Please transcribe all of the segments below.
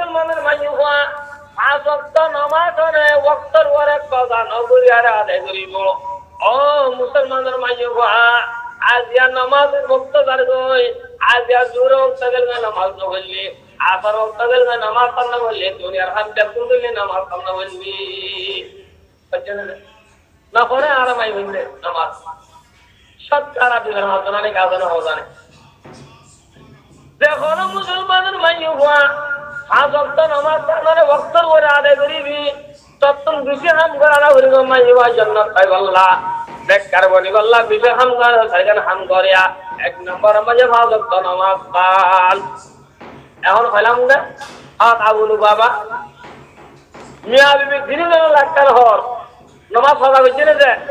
মুসলমানের মাইহুয়া পাঁচ ওয়াক্ত নামাজ পড়ে ওয়াক্তর পরে কজা নগরী আর আদায় করিব ও মুসলমানের মাইহুয়া আজিয়া নামাজ ওয়াক্ত দার গই আজিয়া জোর ওয়াক্ত গেল নামাজ না বললি আসর ওয়াক্ত গেল নামাজ না বললি দুনিয়ার হাম দেখুন দিলে নামাজ না বললি না পড়ে আর মাই বললে নামাজ সব তারা দিলেন হতো না কাজ না হতো না দেখো না মুসলমানের মাইহুয়া পাঁচ ওয়াক্ত নামাজ পড়ে ওয়াক্তর পরে আদায় করিবি তখন বেশি হাম করা না করিব মাইহুয়া জান্নাত পাইব আল্লাহ বেকার বলি আল্লাহ বেশি হাম করে সাইকেল হাম করিয়া এক নম্বর মাঝে পাঁচ ওয়াক্ত নামাজ পাল এখন হইলাম না হাত আবুলু বাবা মিয়া বিবি দিনে লাখটার হর নামাজ পড়া হইছে না যে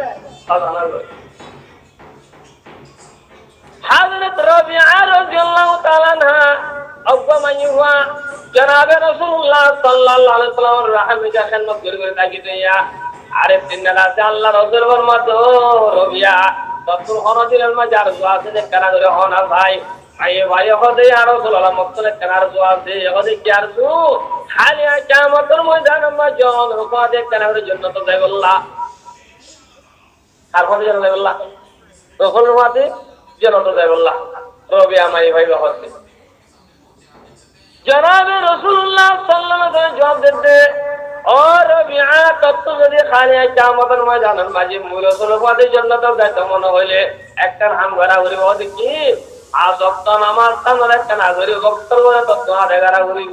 حضرت ربيعة رضي الله تعالى عنها أبا من يهوى جناب رسول الله صلى الله عليه وسلم رحمه خدمت করে থাকিতে ইয়া আরেফ দিন রাতে আল্লাহ রাসূল ফরমাতো রবিয়া তখন হনদিলের মাঝে আর দোয়া আছে যে কানা করে হনা ভাই ভাই হদে আর রাসূলুল্লাহ মক্তলে কানার দোয়া আছে হদে কি আর দু খালি কিয়ামতের ময়দানে মাজন রুফাদে কানার জান্নাত যাইবল্লাহ আর হদে যাইবল্লাহ তখন রুফাদে জান্নাত যাইবল্লাহ রবিয়া মাই ভাই হদে জনাবে রাসূলুল্লাহ সাল্লাল্লাহু আলাইহি ওয়াসাল্লাম জবাব দিতে ও রবিয়া তত্ত্ব যদি খালি কিয়ামতের ময়দানের মাঝে রাসূল পাদের জান্নাত যাইতে মনে হইলে একটা হাম করা করিব দেখি আজ ওয়াক্ত নামাজ তানরে কেন করি ওয়াক্ত করে তত্ত্ব আদায় করা করিব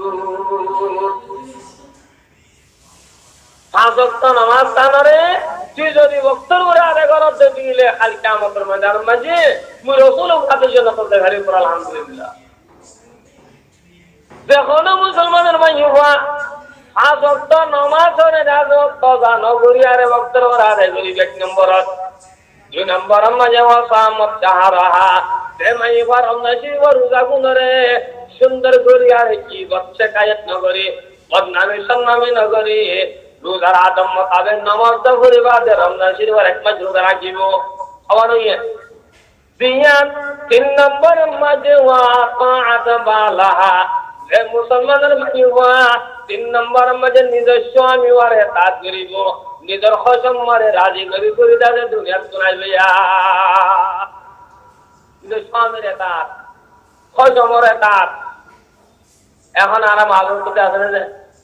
পাঁচ ওয়াক্ত নামাজ তানরে তুই যদি ওয়াক্তর করে আদায় করতে দিলে খালি কিয়ামতের ময়দানের মাঝে রাসূল পাদের জান্নাত যাইতে পারি আলহামদুলিল্লাহ দেখো না মুসলমানের মাইহুয়া পাঁচ ওয়াক্ত নামাজ পড়ে রাজো কজা নগরী আর ওয়াক্তর করে আদায় করি এক নম্বর দুই নম্বর মাঝে ওয়াসামত চাহারাহা তে মাইহুয়া রমজান রোজা গুনরে সুন্দর করি আর কি গচ্ছে কায়াত নগরী বদনামি সন্নামি নগরী রোজার আদম মোতাবেক নামাজ পড়ি বাদে রমজান শরীফের এক মাস রোজা রাখিব আবার হইয়ে বিয়ান তিন নম্বর মাঝে ওয়াকাত বালাহা এ মুসলমানের মাইহুয়া তিন নম্বর মাঝে নিজস্ব আমি ওরে তাত করিব নিজের খসম মারে রাজি করি করি দাদে দুনিয়াত শুনাইবে নিজস্ব আমির তাত খসমরে তাত এখন আরাম আলোর কোথায় আছে না যে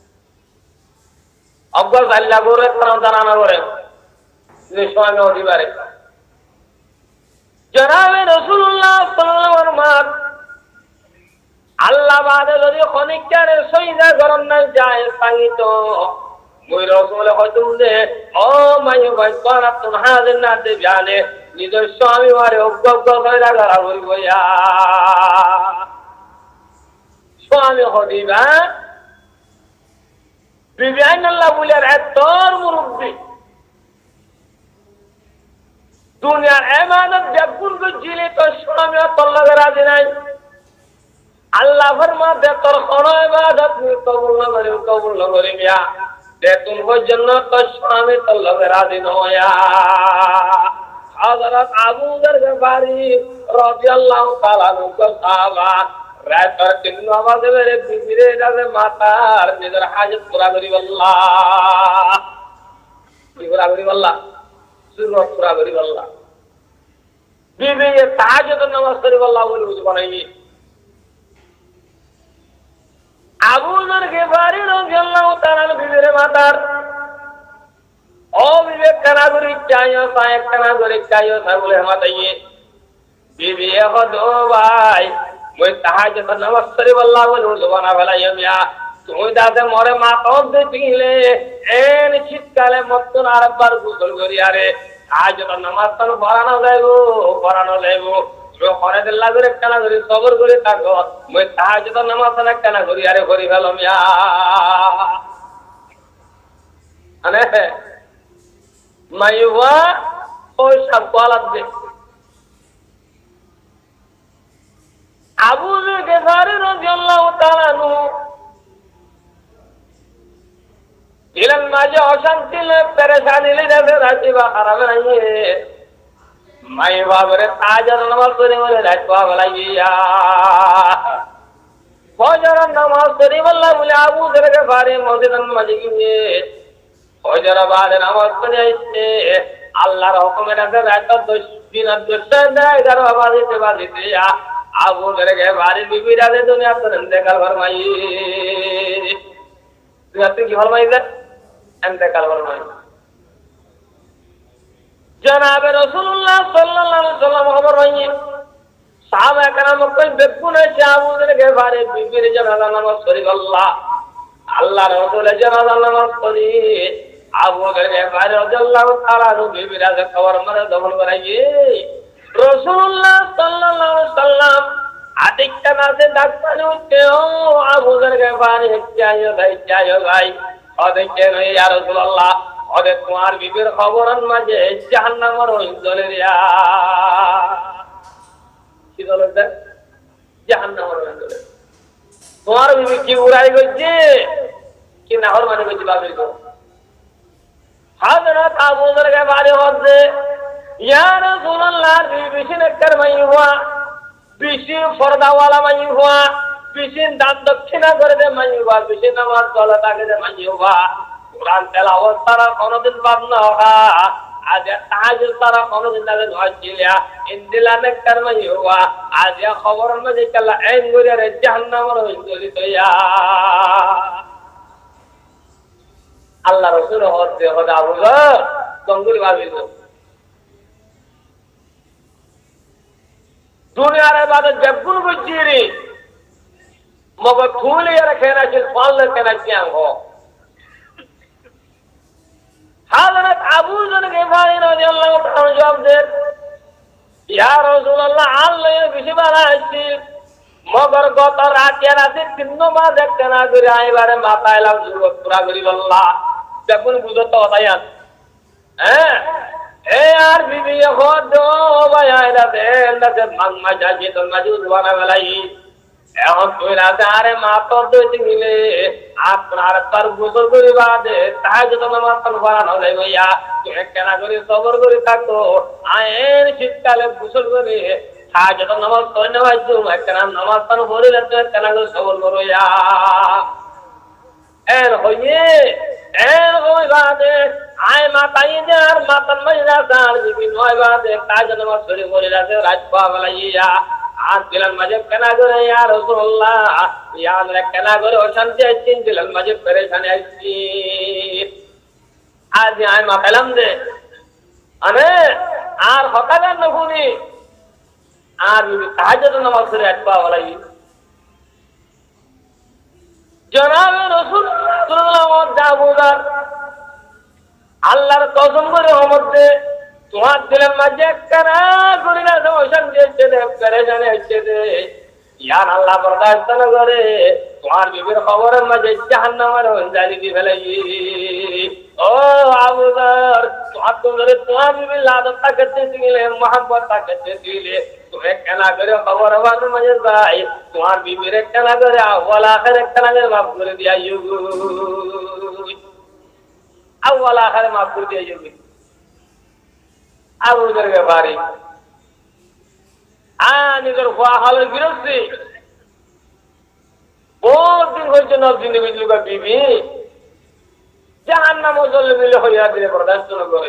অজ্ঞর চাল্লা করে কারণ জানানো করে নিজস্ব আমি অধিবারে জনাবে রাসূলুল্লাহ সাল্লাল্লাহু আলাইহি ওয়াসাল্লাম আল্লাহ বাদে যদি খনিকারে সইদা গরম না যায় সাঙ্গিত মই রাসূল হয়তো দে ও মাই ভাই করা তুন হাজির না দে জানে নিজের স্বামী মারে অজ্ঞ করে রাখা হইব ইয়া স্বামী হদিবা বিবিআইন আল্লাহ বলের এতর মুরব্বি দুনিয়ার ইবাদত দেখুন গজিলে তো স্বামী আল্লাহ রাজি নাই আল্লাহ ফরমাতে তোর কোন ইবাদত কবুল না করে মিয়া দেখুন পর্যন্ত তোর স্বামী তোর লগে রাজি নয়া হযরত আবু যর গফারি রাদিয়াল্লাহু তাআলা আনহু সাহাবা রাতের দিন নামাজ পড়ে বিবিরে যাবে মাতার নিজের হাজত পুরা করি আল্লাহ কি পুরা করি আল্লাহ সুরত পুরা করি আল্লাহ বিবি তাহাজ্জুদ নামাজ পড়ি আল্লাহ বলে বানাই আবু যর গফারি রাদিয়াল্লাহু তাআলা বিবিরে মাতার ও বিবেক কানা করি চাইও সায় কানা করি চাইও সাবলে মাতাইয়ে বিবি হদো ভাই মই তাহাজ্জুদ নামাজ পড়ি আল্লাহ বলে বানা ফেলাই মিয়া তুমি দাদে মরে মাতাও দিলে এন শীতকালে মতন আরেকবার গোসল করি আরে তাহাজ্জুদ নামাজ তো পড়ানো যাইবো ঘরে দিল্লা করে কানা করি সবর করে থাকো মই তাহাজ্জুদ নামাজ না কানা করি আরে করি ফেলো মিয়া আনে মাইওয়া ওই সব কলাত দে আবু যর গফারি রাদিয়াল্লাহু তাআলা আনহু দিলেন মাঝে অশান্তি লে পেরেশানি লে যাবে রাতে বা খারাপ নাই মাই বাবরে তাহাজ্জুদ নামাজ পড়ে বলে রাত পা বলাইয়া ফজরের নামাজ পড়ি বললা বলে আবু যর গফারি মসজিদের মাঝে গিয়ে ফজর বাদে নামাজ পড়ে আসছে আল্লাহর হুকুমের কাছে রাত 10 দিন 11 বাজে আবু যর গফারি বিবি রাতে দুনিয়া তো ইন্তেকাল ফরমাই তুই কি ফরমাই দে ইন্তেকাল ফরমাই জনাবে রাসূলুল্লাহ সাল্লাল্লাহু আলাইহি ওয়াসাল্লাম খবর পাইয়ে সাহাবা کرام কই বেগুন আছে আবু যর গফারি বিবির জানাজা নামাজ পড়ি আল্লাহ রাসূলের জানাজা নামাজ পড়ি আবু যর গফারি রাদিয়াল্লাহু তাআলা বিবি রাজা কবর মরে দফন করাইয়ে রাসূলুল্লাহ সাল্লাল্লাহু আলাইহি ওয়াসাল্লাম আদিকটা নাতে ডাক্তার উঠে ও আবু যর গফারি চাইও ভাই ওদেরকে ইয়া রাসূলুল্লাহ ওদের তোমার বিবির খবরের মাঝে জাহান্নামের ওই দলেরিয়া কি দলের জাহান্নামের ওই দলে তোমার বিবি কি উড়াই গেছে কি নাহর মানে গেছে বাবির গো হযরত আবু যর গফারি হচ্ছে ইয়া রাসূলুল্লাহ বিবি নেকর মাই হুয়া বিশি ফরদাওয়ালা মাই হুয়া বিশি দান দক্ষিণা করে দে মাই হুয়া বিশি নামাজ চলা থাকে দে মাই হুয়া কুরআন তেলাওয়াত তারা কোনদিন বাদ না হোগা আজ তাহাজ্জুদ তারা কোনদিন না হজ্জিলা ইনদিলা নেকর মাই হুয়া আজ খবর মে কালা আইন গরে রে জাহান্নামের হইলি তয়া আল্লাহ রাসূল হতে খোদা আবু যর গঙ্গুলি ভাবিলো দুনিয়ার ইবাদত বেগুন বুঝিরি মগর থুলি রাখে না যে পাললে কেনা কিয়াং হো হযরত আবু যর গফারি রাদিয়াল্লাহু তাআলা জবাব দেন ইয়া রাসূলুল্লাহ আল্লাহ বেশি বানাইছি মগর গত রাতে তিনবার দেখতে না করে আইবারে মাথা এলাম জুরত পুরা করি বললা বেগুন বুঝো তো তাইয়ান হ্যাঁ এ আর বিবি খোদ ভাই আইরা দেন না যে মাংমা যাজি তো মাজুদ বানা বেলাই এখন তুই রাতে আরে মা তো দুই মিলে আপনার তার গোসল করিবা দে তাহাজ্জুদ নামাজ পড়ানো যাই ভাইয়া তুমি কেন করে সবর করে থাকো আয়ের শীতকালে গোসল করে তাহাজ্জুদ নামাজ পড়নে ভাইজু কেন নামাজ পড়ে রাতে কেন করে সবর করো ইয়া এর হইয়ে এর হই বাদে আয় মাতাই যার মাতান মাইরা তার বিবি নয় বাদে তাহাজ্জুদ নামাজ পড়ে রাতে রাত পা বেলাইয়া আর দিলাল মাঝে কেনা করে ইয়া রাসূলুল্লাহ ইয়া আল্লাহ কেনা করে অশান্তি আইছিন দিলাল মাঝে পরেশানি আইছি আজ আয় মা পেলাম দে আরে আর হকাগান নহুনি আর তাহাজ্জুদ নামাজ পড়ে আটবা ওলাই জনাবে রাসূলুল্লাহ সাল্লাল্লাহু আলাইহি ওয়াসাল্লাম আল্লাহর কসম করে মধ্যে তোমার দিলের মাঝে কেনা করি না অশান্তি হচ্ছে দে পরেশানি হচ্ছে দে ইয়ার আল্লাহ বরদাস্ত না করে তোমার বিবির খবরের মাঝে জাহান্নামের জালি দি ফেলাই ও আবু যর তোমার বিবি লাদত করতে দিলে মোহাম্মত করতে দিলে তুমি কেনা করে খবর হওয়ার মাঝে যাই তোমার বিবির কেনা করে আউয়াল আখির কেনা করে মাফ করে দিয়া আউয়াল আখির মাফ করে দিয়া আবু যর গফারি নিজের হওয়া হালের বিরুদ্ধে বহুত দিন হয়েছে নবজিন বিবি জাহান্নাম জলে মিলে হইয়া দিলে বরদাস্ত না করে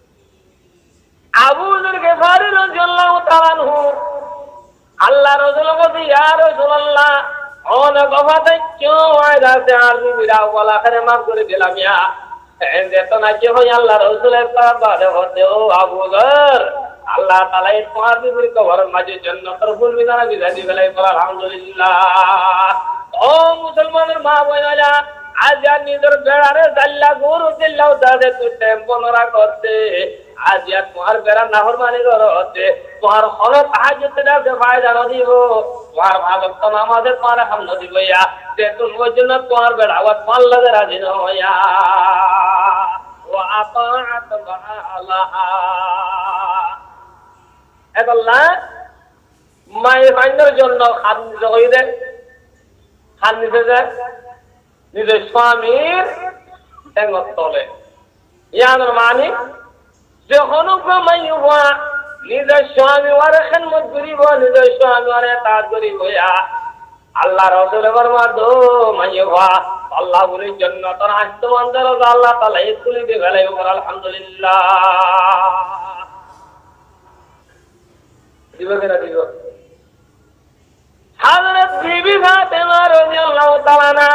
আবু যর গফারি রাদিয়াল্লাহু তাআলা আনহু আল্লাহ রাসূল বলে ইয়া রাসূলুল্লাহ অনেক গফাতে কেউ আইদাতে আর বিবিরা ওয়ালা করে মাফ করে দিলাম ইয়া এত না কি হয় আল্লাহ রাসূলের তাবারে হতে ও আবু যর আল্লাহ তাআলা এই তোমার বিবির কবরের মাঝে জান্নাতের ফুল বিধান বিধানি বেলায় বলা আলহামদুলিল্লাহ ও মুসলমানের মা বোনেরা আজ নিজের বেড়ারে জাল্লা গুরু দিল্লাও দাদে তুই টেম্পো নরা করতে আজ তোমার বেড়া নাফরমানি করতে তোমার হলো তাহাজ্জুদ দাতে ফায়দা নদিব তোমার ভালো তো নামাজে তোমার হাম নদিব ইয়া যে তুমি ওই জন্য তোমার বেড়া আবার পাল লাগে রাজি নয়া ওয়া আতাআত বালাহা এদল্লা মাই ফাইন্ডার জন্য খান জগই দে খান নিতে যায় নিজের স্বামীর ঠেঙ্গত তলে ইয়ানোর মানে যখন মাই হওয়া নিজের স্বামী ওয়ারে খেদমত করিব নিজের স্বামী ওয়ারে তাজ করিব ইয়া আল্লাহ রাসূল ফরমাতো মাইয়ুহা আল্লাহ বলে জান্নাতের আসমান দরজা আল্লাহ তাআলা খুলে দিয়ে গেলে আলহামদুলিল্লাহ দিবে না দিবে হযরত বিবি ফাতেমা রাদিয়াল্লাহু তাআলা না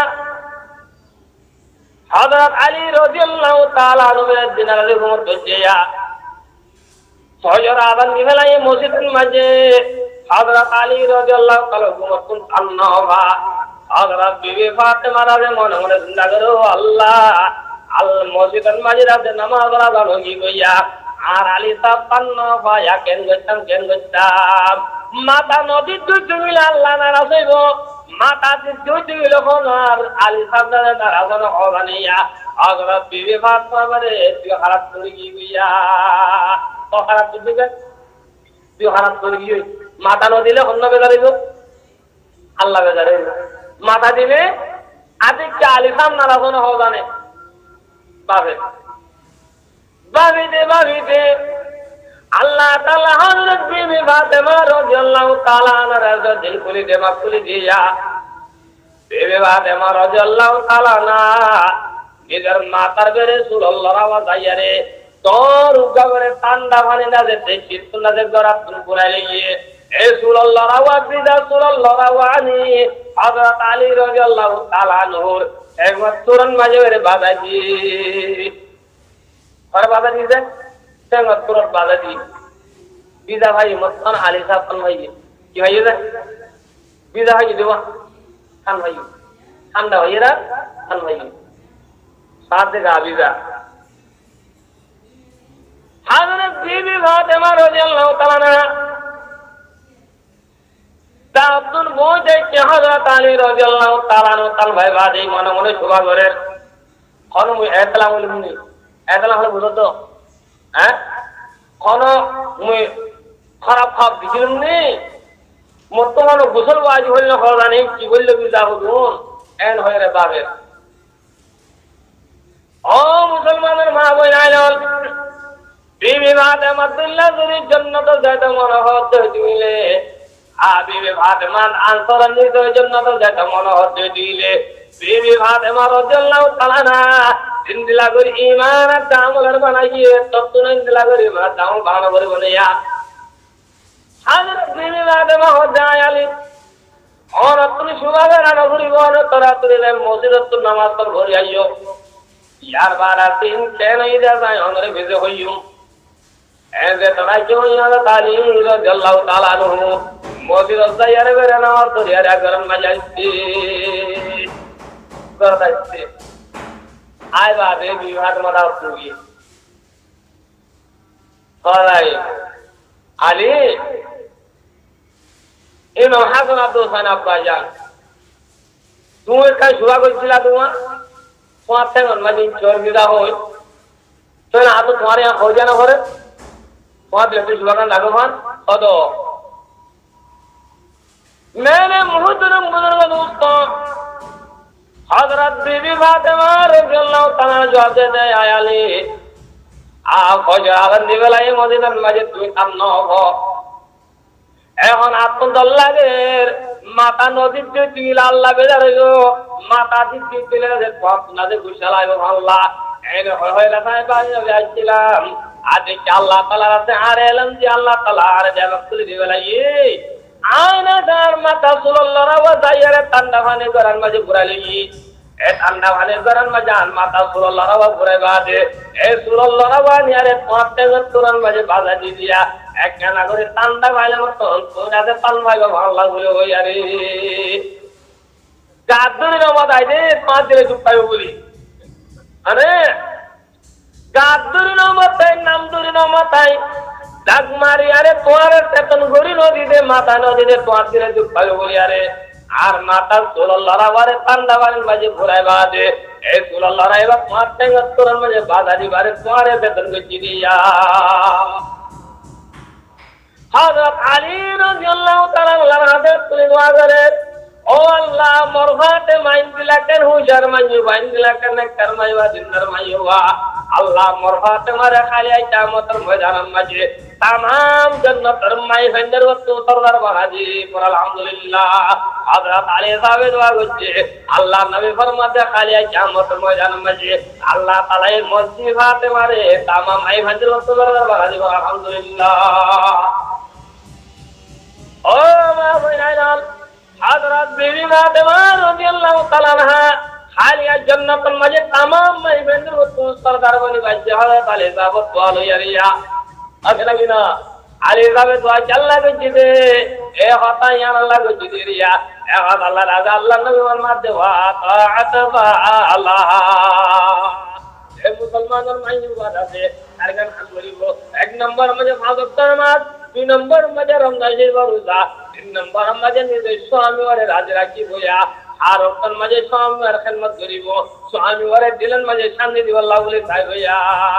হযরত আলী রাদিয়াল্লাহু তাআলা আনহুর দিনারে ঘুমত দজিয়া ফজর আযান দিবেলাই মসজিদের মাঝে হযরত আলী রাদিয়াল্লাহু তাআলা ঘুমত আন্নাহা হযরত বিবি ফাতেমা রাজে মনে মনে চিন্তা করো আল্লাহ আল মসজিদের মাঝে রাতে নামাজ আযান হই গইয়া আর আলী সাহেব আন্নাহা কেন গইতাম মাতা নদী দুইলে আল্লাহ নারাজ হইব মাতা দুইলে কোন আর আলী সাহেব নারাজ হবানিয়া হযরত বিবি ফাতেমা বারে তুই খারাপ করে গইয়া তো খারাপ দিবে তুই খারাপ করে গিয়ে মাতা নদিলে অন্য বেজারিব আল্লাহ বেজারে মাথা দিলে আদিকে আলী সাহেব নারাজ হবানে ভাবিতে আল্লাহ তাআলা হযরত বিবি ফাতেমা রাদিয়াল্লাহু তাআলা আনহার দিল খুলে দে মাফ করে দিয়া বিবি ফাতেমা রাদিয়াল্লাহু তাআলা না নিজের মাতার বেরে সুরল্লাহর আওয়াজ আইয়ারে তোর উগারে ঠান্ডা পানি না যেতে শীত না যে গরাত পুরাইলে গিয়ে এ সুরল্লাহর আওয়াজ দিদা সুরল্লাহর আওয়াজনি হযরত আলী রাদিয়াল্লাহু তাআলা নূর একবার তুরন মাঝে বেরে বাজাই দি আর বাজাই দিছে একবার তুরন বাজাই দি বিদা ভাই মতন আলী সাহেব ভাই কি ভাই রে বিদা ভাই দেবা খান ভাই ঠান্ডা ভাইরা খান ভাই সাথে গা বিদা হযরত বিবি ফাতেমা রাদিয়াল্লাহু তাআলা না তা আব্দুল বউকে হযরত আলী রাদিয়াল্লাহু তাআলা তাল ভাই বাদে মনে মনে শোভা করেন কোন মুই এতলা বলবনি এতলা হলো বুঝো তো হ্যাঁ কোন মুই খারাপ ভাব দিছিলনি বর্তমান গোসল বাজি হইল না জানি কি বলল বিদা হুজুর এন হয় রে বাবে ও মুসলমানের মা বোন আইল বিবি ফাতেমা আব্দুল্লাহর জান্নাত যাইতে মনে হচ্ছে দিলে বিবি ফাতেমা আনসারের নিজ জান্নাত যাইতে মনে হচ্ছে দিলে বিবি ফাতেমা রাদিয়াল্লাহু তাআলা না ইনদিলা করে ঈমান আর আমলের বানাইয়ে ততন ইনদিলা করে ঈমান আমল বানানো করে বলিয়া হযরত বিবি ফাতেমা হদায়ালি और अपनी सुबह में राना घुरी बोल तोरा तुरे ने मस्जिद तो नमाज पर घुरी आइयो यार बारा दिन के नहीं जाता है हमरे भेजे होइयो ऐसे तोरा क्यों यार ताली रदियल्लाहु ताला अन्हु मस्जिद से यार मेरे ना और तो यार गरम मजाइती करताइते आय बाबे विवाद मदा होगी और आई आली इनो हासन अब्दुल खान अब्बाजान तू का सुबह को चिल्ला दूंगा स्वास्थ्य मन में चोर गिरा हो तो ना तो तुम्हारे यहाँ हो जाना हो रे वहाँ पे सुबह का लागो मान और तो मैंने मुहतरम बुजुर्ग दोस्तों हज़रत बीबी फातिमा रज़ियल्लाहु ताला जवाब देते आयाली आप हो जागन दिवलाई मदीना मस्जिद में काम न हो এখন আত্মদল লাগে মাতা নদীর যে তিল আল্লাহ বেজারো মাতা দিতে তিলে যে আপনাদের গুশালায় আল্লাহ এর হয়লা সাহেব আসছিলাম আজ কি আল্লাহ তাআলা রাতে আর এলাম যে আল্লাহ তাআলা আর জবাব তুলে দিবেলাই আয়না দার মাতা সুল্লাল্লাহু ওয়া যায়রে ঠান্ডা পানি গরান মাঝে ঘুরাইলি এ ঠান্ডা পানি গরান মাঝে আন মাতা সুল্লাল্লাহু ওয়া ঘুরাই বাদে এ সুল্লাল্লাহু ওয়া নিয়ারে পাঁচটা গরান মাঝে বাজা দি দিয়া একখানা করে ঠান্ডা ভাইলে মতো তোরাতে পান ভাইবা ভালো বলে ওই আরে গাদুরি নমাজ আইদে পাঁচ দিলে চুপ পাইব বলি আরে গাদুরি নমাজ নাম দুরি নমাজ দাগ মারি আরে তোমার তেতন গরি নদী দে মাথা নদী দে পাঁচ দিলে চুপ পাইব বলি আরে আর মাথা সুল্লাল্লাহু আরে ঠান্ডা বাড়ির মাঝে ঘুরাই বাদে এই সুল্লাল্লাহু আরে পাঁচ টাঙ্গা তোরার মাঝে বাধা দিবারে তোমারে বেতন গজি দিয়া हज़रत अली रज़ियल्लाहु ताला अन्हु तुले दुआ करे ओ अल्लाह मरफाते माइन दिलाकन हु शर्माई बाइन दिलाकन करमाईवा दिनर माईवा अल्लाह मरफाते मारे खाली कियामतर मैदान माजे तमाम जन्नतर माई फंदर वस्तु सरदार बाजी पर अल्हम्दुलिल्लाह हजरत अली साहब दुआ করছে আল্লাহ নবী ফরমাতে খালিয়া কিয়ামত ময়দান মাঝে আল্লাহ তাআলা এই মসজিদ ফাতেমারে तमाम মাই ফंदर वस्तु सरदार বাজি पर अल्हम्दुलिल्लाह ओ मा বইনাইলাল हजरत बीवी फातिमा রাদিয়াল্লাহু তাআলা আনহা খালিয়া जन्नतर মাঝে तमाम মাই ফंदर वस्तु सरदार বনি বাজে হযরত আলী সাহেব দোয়া লইয়া আছে নাকি না আলী সাহেব দোয়া আল্লাহ কে দে এ কথা ইয়ান আল্লাহ কে দে রিয়া এ কথা আল্লাহ রাজা আল্লাহ নবী ফরমাত দে ওয়া তাআত আল্লাহ এ মুসলমানের মাইনে বাদ আছে আরগান হাল বলিব এক নম্বর মধ্যে পাঁচ ওয়াক্ত নামাজ দুই নম্বর মধ্যে রমজানের রোজা তিন নম্বর মধ্যে নিজের স্বামী ওরে রাজ রাখি বইয়া আর ওর মধ্যে স্বামী আর খেদমত করিব স্বামী ওরে দিলেন মধ্যে শান্তি দিব আল্লাহ বলে তাই হইয়া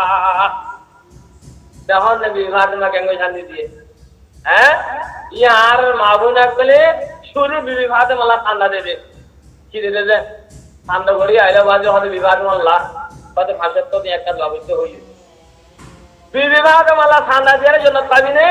দেখুন নবী ফাতেমা কেন শান্তি দিয়ে হ্যাঁ ইয়ার মাবুনা বলে শুরু বিবি ফাতেমা আল্লাহ ঠান্ডা দেবে কি দেবে যে ঠান্ডা করি আইলা বাজে হবে বিবি ফাতেমা আল্লাহ কত ভাষার তো একটা ব্যবস্থা হইল বিবি ফাতেমা আল্লাহ ঠান্ডা দেওয়ার জন্য পাবি না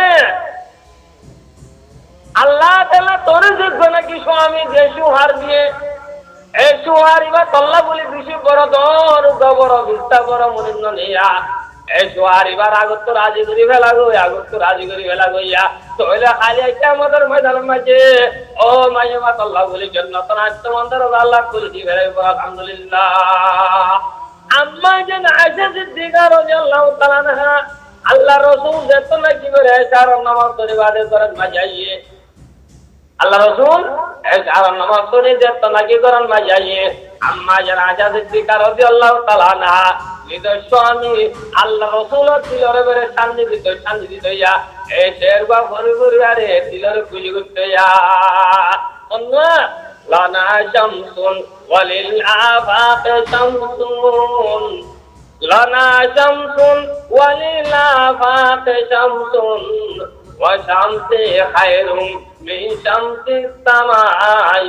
আল্লাহ তাআলা তোর যোগ্য নাকি স্বামী যে সুহার দিয়ে এই সুহার ইবা তল্লা বলি বেশি বড় দর গবর বিস্তা বড় মনিন্ন নিয়া এই সুহার ইবার আগত তো রাজি করি ফেলা গো আগত তো রাজি করি ফেলা গইয়া তোইলে খালি কিয়ামতের ময়দান মাঝে ও মাইমা তল্লা বলি জান্নাত রাস্তা মন্দির আল্লাহ করে দি ফেলে আলহামদুলিল্লাহ আম্মা জান আয়েশা সিদ্দিকা রাদিয়াল্লাহু তাআলা আনহা আল্লাহ রাসূল যত নাকি করে চার নামাজ পড়ে বাদে করেন মাঝাইয়ে আল্লাহ রাসূল এই চার নামাজ পড়ে যত নাকি করেন মাঝাইয়ে আম্মা জান আয়েশা সিদ্দিকা রাদিয়াল্লাহু তাআলা আনহা নিদর স্বামী আল্লাহ রাসূল দিলরে বেরে শান্তি দিত ইয়া এই শেরবা পরিবারে দিলরে খুশি করতে ইয়া আল্লাহ লানা শামসুন ওয়ালিল আফাক শামসুন লানা শামসুন ওয়ালিল আফাক শামসুন ওয়া শামসি খায়রুম মিন শামসিস সামাই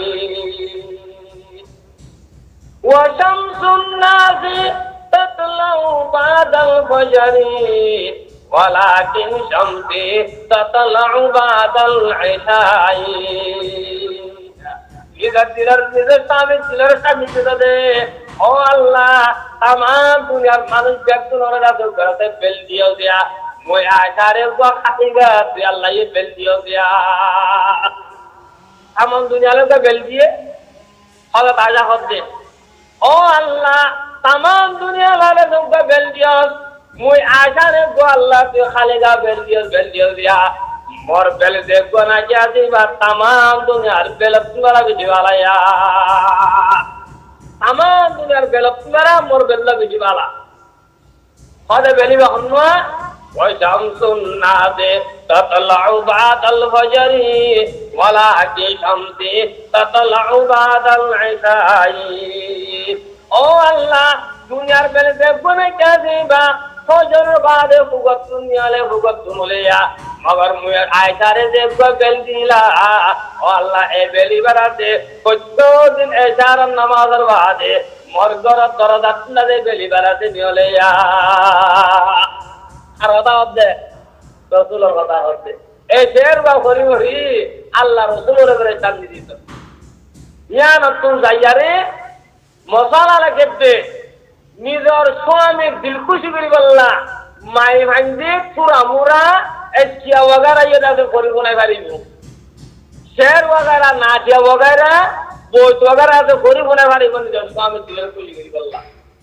ওয়া শামসুন নাসি তাতলাউ বাদাল ফজরি ওয়ালাকিন শামসি তাতলাউ বাদাল ইশাই इधर दिलर निजर सामी दे ओ अल्लाह तमाम दुनियार मानुष व्यक्ति नोरा दो करते बेल दियो दिया मोय आशारे गो खातीगा तू अल्लाह ये बेल दियो दिया तमाम दुनिया लोग बेल दिए हला ताजा हो दे ओ अल्लाह तमाम दुनिया वाले दो बेल दियो मोय आशारे गो अल्लाह तू खालेगा बेल दियो दिया मोर बेल देखो ना क्या दीवा तमाम दुनियार बेल तुम्हारा बिजवाला यार तमाम दुनियार बेल तुम्हारा मोर बेल बिजवाला हद बेली बहनुआ वो शम्सुन नादे ततलउ बादल फजरी वला की शम्सी ततलउ बादल इशाई ओ अल्लाह दुनियार बेल देखो ना क्या दीवा फजर बादे भुगत दुनियाले भुगत तुमलेया मगर मुझे आयशारे देखो बेल दिला ओ अल्लाह ए बेली बराते कुछ दिन ऐशार नमाजर बादे मरगर दरदात न दे बेली बराते नियोले या আর কথা হবে রাসূলের কথা হবে এই শের বা হরি আল্লাহ রাসূলের উপরে শান্তি দিত ইয়া নতুন যাইয়ারে মশালা লাগতে নিজের স্বামী দিল খুশি করি বললা মাই ভাঙ্গে পুরা মুরা এসকিয়া वगैरह ये দাদে করি বলাই পারিব শের वगैरह নাচিয়া वगैरह बोट वगैरह তো করি বলাই পারিব নিজের স্বামী দিল খুশি করি বললা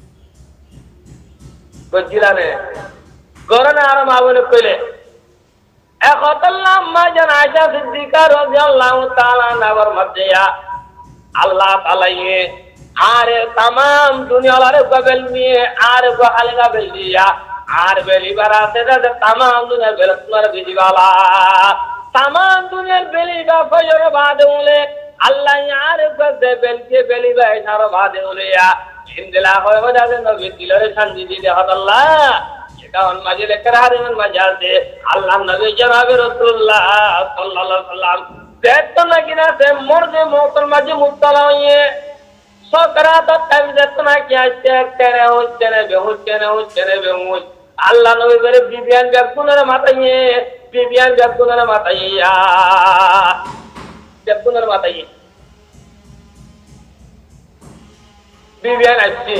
বুঝিলানে করোনা আর মাবনে কইলে একতল্লাহ মা জান আয়েশা সিদ্দিকা রাদিয়াল্লাহু তাআলা নাবার মধ্যে আল্লাহ তাআলা ये आरे तमाम दुनिया वाले गबल में आरे बहाले गबल दिया आर बेली बराते दे तमाम दुनिया बेल तुम्हारे बिजी वाला तमाम दुनिया बेली बा फजर बाद उले अल्लाह यार गदे बेल के बेली बा इशारा बाद उले या इंदिला होय वदा दे नबी दिलरे शांति दी दे अल्लाह এটা মাঝে লেকরার মান মাজাল দে আল্লাহ নবী জনাব রাসূলুল্লাহ সাল্লাল্লাহু আলাইহি ওয়াসাল্লাম দেখতো না কিনা সে মরদে মওতর মাঝে মুবতলা হয়ে सकरात टाइम जितना क्या चेक करे बेहोश আল্লাহ নবী বলে বিবিয়ান বেগুনের মাথায় বিবিয়ান বেগুনের মাথাইয়া বেগুনের মাথায় বিবিয়ান আসছে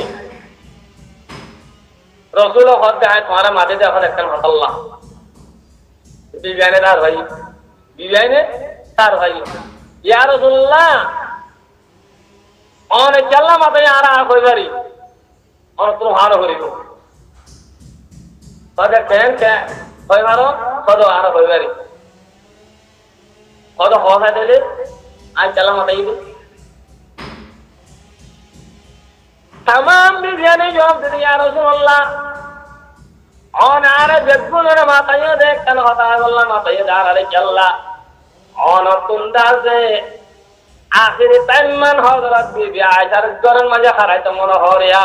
রসুল হতে হয় তোমার মাঝে এখন একটা আল্লাহ বিবিয়ানে তার ভাই বিবিয়ানে তার ভাই ইয়া রাসূলুল্লাহ অনেক চাল্লা মাথায় আর কইবারি অনেক তো হার করিব কদে কেন কে কইবারো কদ আর কইবারি কদ হওয়া দিলে আই চাল্লা মাথায় तमाम বিবিয়ানে জবাব দিতে ইয়া রাসূলুল্লাহ অন আরে বেগুনের মাথায় দেখ কেন কথা বললাম মাথায় দাঁড়ালে চাল্লা অন তুন্দাছে আখিরি তাইমান হযরত বিবি আয়েশার ঘরের মাঝে হারাইতে মনে হরিয়া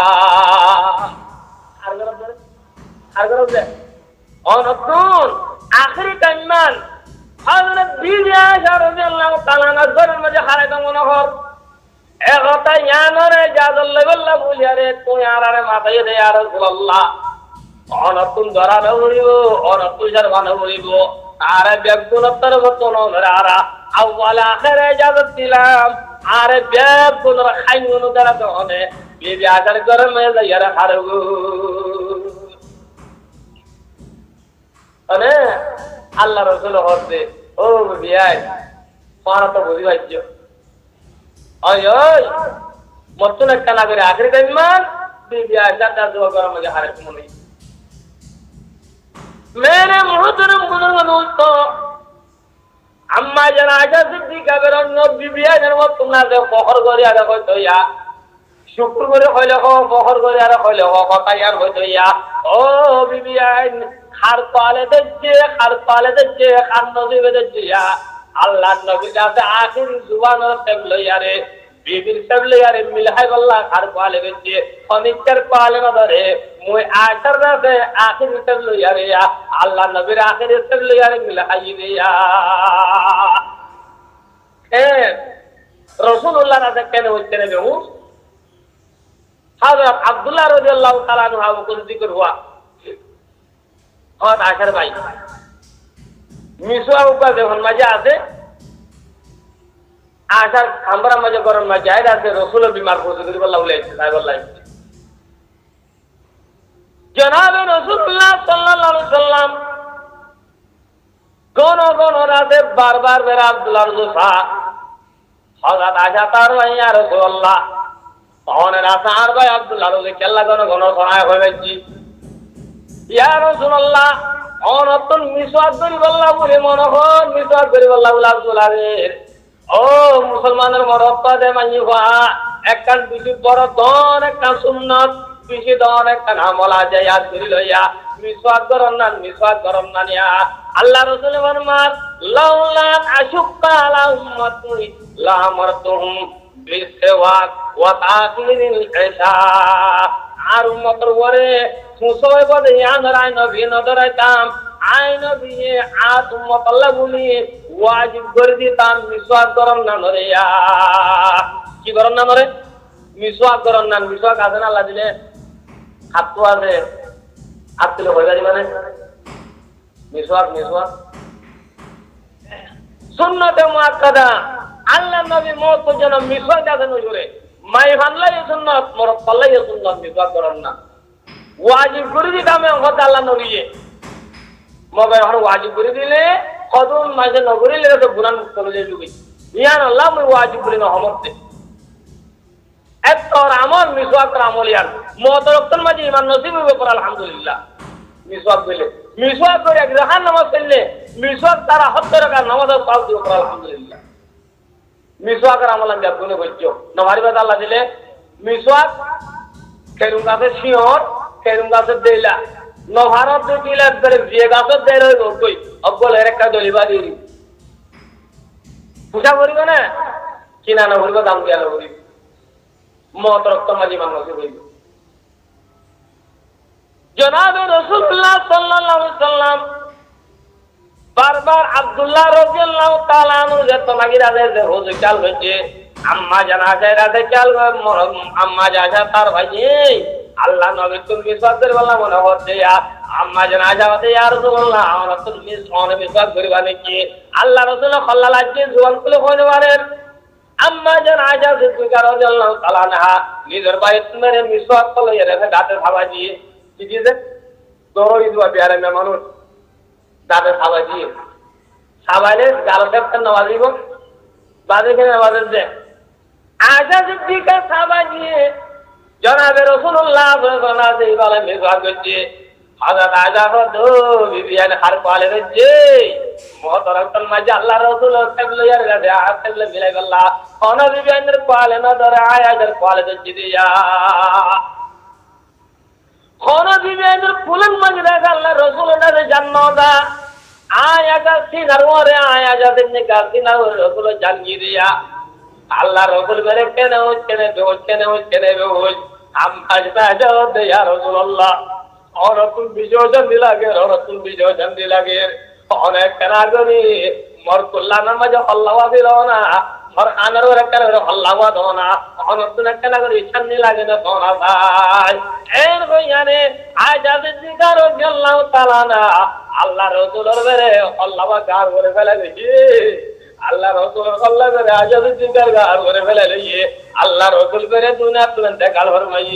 আর গরব দে অন তুন আখিরি তাইমান হযরত বিবি আয়েশা রাদিয়াল্লাহু তাআলা আনহার ঘরের মাঝে হারাইতে মনে হর এগতা ইয়ানরে জাদল্লে বল্লা বুলিয়ারে তুই আরারে মাথায় দে ইয়া রাসূলুল্লাহ অনতুন ধরা নবরিব অনতুন জারবান বলিব আরে বেগুনতর মতন ধরা আউয়াল আখিরে ইজাজত দিলাম আরে বেগুনর খাইনুন ধরা দনে বিবি আয়েশার ঘরের মধ্যে যাইরা হারগু আনে আল্লাহ রাসূল হতে ও বিবি আয়েশা পারা তো বুঝি পাইছো ওই ওই মতন একটা লাগে আখির টাইমান বিবি আয়েশা তার দোয়া করার মধ্যে হারে মনে मेरे मुहतरम बुजुर्ग दोस्तों अम्मा जान आयशा सिद्दीका बेरन बीबी आयशा न तुमना दे फखर करि आरे कइतो या शुक्र करे कइले हो फखर करि आरे कइले हो কথা यार কইতো ইয়া ও বিবি আইন খার পালে দচ্ছে খান নবী বেদচ্ছে ইয়া আল্লাহর নবী কাছে আখির জুবানের তেবল ইয়ারে বিবির তেবল ইয়ারে মিলহাই আল্লাহ খার পালে দচ্ছে অনিকর পালে না ধরে মই আয়সার রাতে আখির তেবল ইয়ারে আল্লাহ নবীর আখির তেবল ইয়ারে মিলহাই দিয়া রাসূলুল্লাহ রাতে কেন হইতে রে বেহুশ হযরত আব্দুল্লাহ রাদিয়াল্লাহু তাআলা আনহু কোন জিকির হুয়া হযরত আয়েশার ভাই মিসওয়া উপর যখন মাঝে আছে আয়েশার খামরা মাঝে গরম মাঝে আইরা আছে রাসূল বিমার পড়ছে বল্লাহ উলাইছে সাহেবুল্লাহ জনাবে রাসূলুল্লাহ সাল্লাল্লাহু আলাইহি সাল্লাম কোন রাতে বারবার বেরা আব্দুল্লাহ রুসা হযরত আয়েশা তার ভাই ইয়া রাসূলুল্লাহ তখন রাতে আর ভাই আব্দুল্লাহ রুসা কেল্লা কোন সহায় হয়েছি ইয়া রাসূলুল্লাহ অনতন মিসওয়াক করি বল্লাহ বলে মনোহর মিসওয়াক করি বল্লাহ আব্দুল্লাহ রে ও মুসলমানের মরক্কা দে মানি হওয়া একখান বিশু বড় দন একটা সুন্নত বিশি দন একটা আমলা যায় ইয়াদ করি লইয়া মিসওয়াক গরম না নিয়া আল্লাহ রাসূল ফরমান লাউলা আশুক্কা আলা উম্মতি লা আমারতুহুম বিসওয়াক ওয়া তাখিরিল ইশা আর উম্মতের ওরে সুসয় বদে ইয়ানরাই নবী নদরাইতাম আইন বিয়ে আত উম্মত আল্লাহ বলি ওয়াজিব করে দিতাম মিসওয়াক গরম না নরিয়া কি গরম না নরে মিসওয়াক গরম না মিসওয়াক আছে না আল্লাহ দিলে হাত তো আছে হাত দিলে হয়ে যাবে মানে মিসওয়াক সুন্নতে মুআক্কাদা আল্লাহ নবী মওত পর্যন্ত মিসওয়াক আছে নজরে মাই ভানলাই সুন্নাত মোর পাল্লাই সুন্নাত মিসওয়াক গরম না ওয়াজিব করে দিতাম কথা আল্লাহ নবীয়ে মবে হর ওয়াজিব করে দিলে কদুন মাঝে নগরিলে তো গুনাহ মুক্ত হয়ে যাবে ইয়ান আল্লাহ মই ওয়াজিব করে না হমতে এতর আমল মিসওয়াক আমল ইয়ান মতরক্তন মাঝে ইমান নসিব হবে পর আলহামদুলিল্লাহ মিসওয়াক করে এক রাকাত নামাজ পড়লে মিসওয়াক তারা 70 রাকাত নামাজ পাও দিও পর আলহামদুলিল্লাহ মিসওয়াকের আমল আমি গুনে বলছো নমারি বাদ আল্লাহ দিলে মিসওয়াক কেরুম গাছে শিওর কেরুম গাছে দেলা নভারত দিলে একবারে যে গাছে দেয় রই অগল এর একটা দলিবা দিই পূজা করিব না কিনা না করিব দাম দিয়া করিব মত রক্ত মাঝি মানুষ হইব জনাবে রাসূলুল্লাহ সাল্লাল্লাহু আলাইহি সাল্লাম বারবার আব্দুল্লাহ রাদিয়াল্লাহু তাআলা আনহু যত লাগিরা যে হুজুর চাল হইছে আম্মা জানা যায় রাতে চাল আম্মা জানা তার ভাই আল্লাহ নবী তুমি মিসওয়াক করে বলা মনে হচ্ছে আম্মা জান আজাবাতে ইয়া রাসূলুল্লাহ আমার রাসূল মিসওয়াক করিবা নাকি আল্লাহ রাসূল খল্লা লাগছে জোয়ান খুলে হইতে পারেন আম্মা জান আয়েশা সিদ্দিকা রাদিয়াল্লাহু তাআলা আনহা নিজের বাইত মেরে মিসওয়াক করলে রেখে দাঁতে খাওয়া দিয়ে কি দিয়েছে দরই দুয়া বিয়ারে মানুষ দাঁতে খাওয়া দিয়ে খাওয়াইলে গালতে নামাজ দিব বাজে খেয়ে নামাজ দে আয়েশা সিদ্দিকা খাওয়া দিয়ে জনাবে রাসূলুল্লাহ সাল্লাল্লাহু আলাইহি ওয়াসাল্লাম মিসওয়াক করছে হযরত আয়েশা তো বিবিয়ান হার পালে যে মোহতরম মাঝে আল্লাহ রাসূল কিবলার কাছে কিবলা মিলাই আল্লাহ কোন বিবিয়ানের পালে না ধরে আয়েশার পালে দিয়া কোন বিবিয়ানের কুলন মাঝে রাখা আল্লাহ রাসূলের কাছে জান্নাত আয়েশা সিনার ওরে আয়েশা দিন গাছিনার রাসূল জানিয়ে দিয়া আল্লাহ রাসূল বলে কেন আম্মা জান ইয়া রাসূলুল্লাহ औरतुल बिजोजन दिलागे औरतुल बिजोजन दिलागे অনেক কানাগরি মর কুল্লা নামাজ আল্লাহ দিলনা মর আনার ওরে কারে আল্লাহ দনা অনতুন কানাগরি ছান্নি লাগে না দনা ভাই এর কইয়ানে আজাদ জিগার রাদিয়াল্লাহু তাআলা না আল্লাহ রাসূলের বেরে আল্লাহ গার করে ফেলে দিয়েছে আল্লাহ রাসূল আল্লাহ বেরে আজাদ জিগার গার করে ফেলে লইয়ে আল্লাহ রাসূল বেরে দুনিয়া তুলেন দেখাল ফরমাই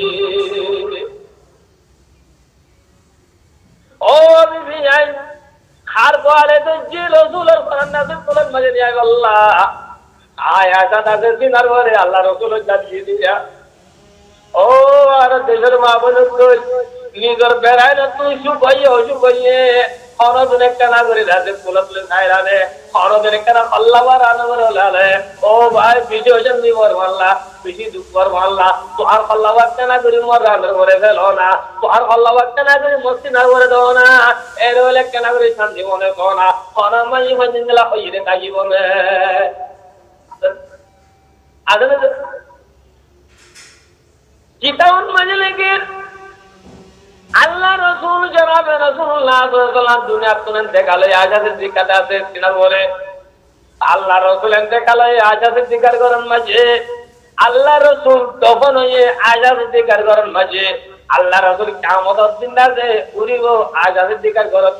ও বিবি আই খার কোয়ালে তো জি রাসূলের ফরনাতে তুলেন মাঝে দিয়া আল্লাহ আয়াটা তাদের দিনার পরে আল্লাহ রাসূল জানিয়ে দিয়া ও আর দেশের মা বোন কই নিজের বেড়ায় না তুই সুবাইয়ে অনদিন একটা না করে রাতে তুলে নাইরানে অনদিন একটা না আল্লাহর আনবর লালে ও ভাই বিজয়জন দিবর আল্লাহ বেশি দুঃখর আল্লাহ তো আর আল্লাহ একটা না করে মর রান্নার করে ফেলো না তো আর আল্লাহ একটা না করে মস্তি না করে দাও না এর হলে একটা না করে শান্তি মনে করো না অনামাই মঞ্জিলা হইরে থাকিব না আদনে কিতাবুন মাজলিকের আল্লাহ রাসূল জনাবে রাসূলুল্লাহ সাল্লাল্লাহু আলাইহি ওয়াসাল্লাম দুনিয়া তুলেন দেখালে আজাদের জিকাতে আছে সিনার পরে আল্লাহ রাসূল দেখালে আজাদের জিকার করেন মাঝে আল্লাহ রাসূল তখন হয়ে আজাদের জিকার করেন মাঝে আল্লাহ রাসূল কিয়ামতের দিন আছে উড়িব আজাদের জিকার করত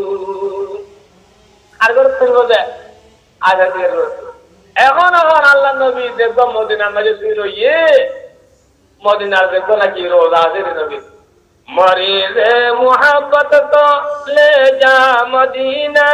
আর করত বলে আজাদের এখন আল্লাহ নবী দেখব মদিনার মাঝে শুয়ে রইয়ে মদিনার দেখব নাকি রোজা আছে নবী मरीज़ मोहब्बत को ले जा मदीना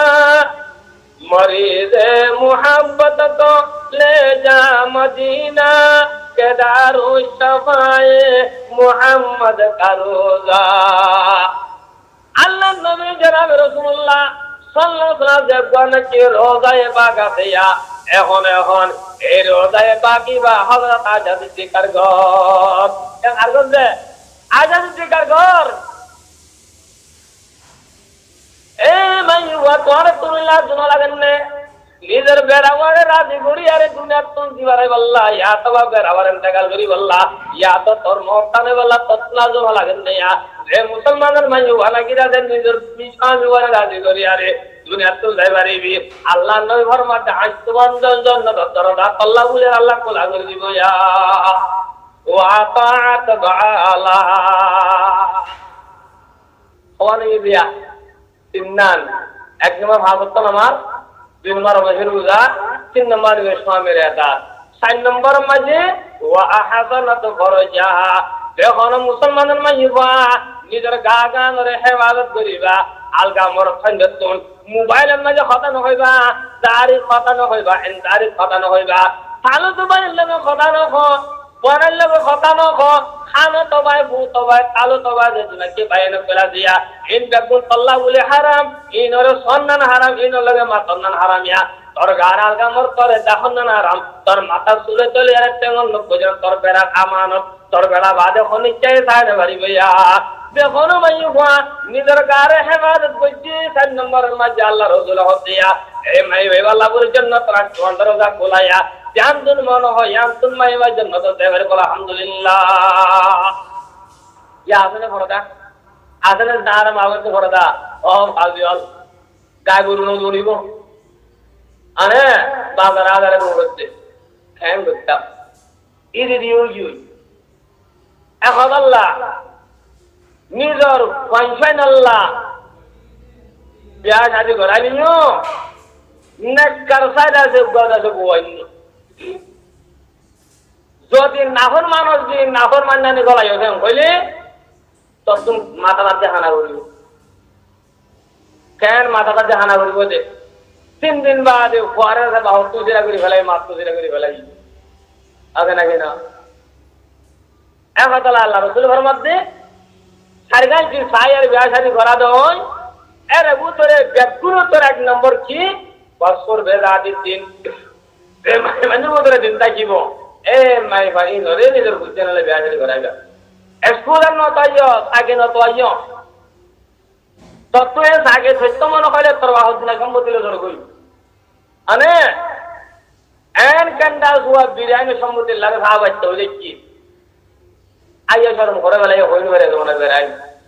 मरीज़ मोहब्बत को ले जा मदीना के दारू शफाए मोहम्मद का रोजा अल्लाह नबी जनाब रसूलुल्लाह সাল্লাল্লাহু আলাইহি ওয়াসাল্লাম के रोज़ाए पाका दिया এখন এই রোজায়ে পাকি বা হযরত আজাদ জিকির গর কেন আর গজে আজাদ জিকির কর এ মাইওয়া তোর তুমিলা শুনো লাগেন নে নিজের বেড়াওয়ারে রাজি করি আরে দুনিয়া তুই দিবারে বল্লা ইয়া তো বেড়াওয়ারে ইন্তেকাল করি বল্লা ইয়া তো তোর মরতানে বল্লা ততলা জমা লাগেন নে ইয়া রে মুসলমানের মাইওয়া লাগিরা দেন নিজের বিশাল ওয়ারে রাজি করি আরে দুনিয়া তুই যাইবারিবি আল্লাহ নবী ফরমাতে আইসবান জান্নাত দরজা আল্লাহ বলে আল্লাহ কোলা করে দিব ইয়া وأطاعت بعلا خواني بيا তিননান এক নম্বর ভাগবত নামাজ দুই নম্বর মাঝে রোজা তিন নম্বর ইসলাম মেরে আদা চার নম্বর মাঝে ওয়া আহসানাত ফরজা দেখুন মুসলমানের মাঝে নিজের গা গানরে হেফাজত করিবা আলগা মর খঞ্জতুন মোবাইলের মাঝে কথা নহইবা দাড়ি কথা নহইবা দাড়ি কথা নহইবা ভালো তো বাইলে কথা নহ পরের লোক কথা নখ খানো তবাই বু তবাই তালু তবাই যেগুলা কি বাইরে পেলা দিয়া ইন বেগুন তল্লা বলে হারাম ইন ওর সন্ধান হারাম ইন লগে মা সন্ধান হারামিয়া তোর গার আলগা মর তোরে দাহন হারাম তোর মাথা চুলে চলে আর তেমন লোক বুঝেন তোর বেড়া আমানত তোর বেড়া বাদে খনিচাই সাইড বাড়ি বইয়া বেখনো মাইয়ু হওয়া নিজের গারে হেফাজত করছি 4 নম্বরের মাঝে আল্লাহ রাসূল হতিয়া এই মাই বেবাল্লাহ পুর জন্য তোর দরজা খোলায়া জানতুন মন হয় জানতুন মাই বা জান্নাত দেবের বল আলহামদুলিল্লাহ ইয়া আসলে পড়া আসলে দাঁড় মাগতে পড়া ও ফাজিল গায় গরু নো দরিব আরে বাজার আদারে করতে খাম করতে ইদি দিও ইউ এখন আল্লাহ নিজর পয়সায় আল্লাহ বিয়া শাদি করাইলিও নেককার সাইড আছে গদ আছে বইনি যদি নাফর মানুষ দি নাফর মান্নানি গলাই ওঠে কইলে তখন মাথা কাটতে হানা করিব কেন মাথা কাটতে হানা করিব যে 3 দিন বাদে ফোয়ারের সাথে হত্তু জিরা করে ফেলাই মাত্র জিরা করে ফেলাই আগে নাকি না একতলা আল্লাহ রসুল ফরমাতে সারগান কি সায়ের বিয়া শাদি করা দই এর উত্তরে ব্যক্তির উত্তর 1 নম্বর কি বছর বেজাদি দিন এ মানে উত্তরে দিন থাকিব এ মাই ভাই ধরে নিজের বুঝতে নালে বিয়া শাদি করাইবা স্কুল ন তাইও আগে ন তাইও তত এ আগে সত্য মনে কইলে তোর বাহুত না সম্মতিলে ধরে কই আনে এন কান্ডা সুয়া বিরিয়ানি সম্মতি লাগে ভাবাইতে হইলে কি আইয়া শরম করে বেলায় হইন করে দেব না বেরাই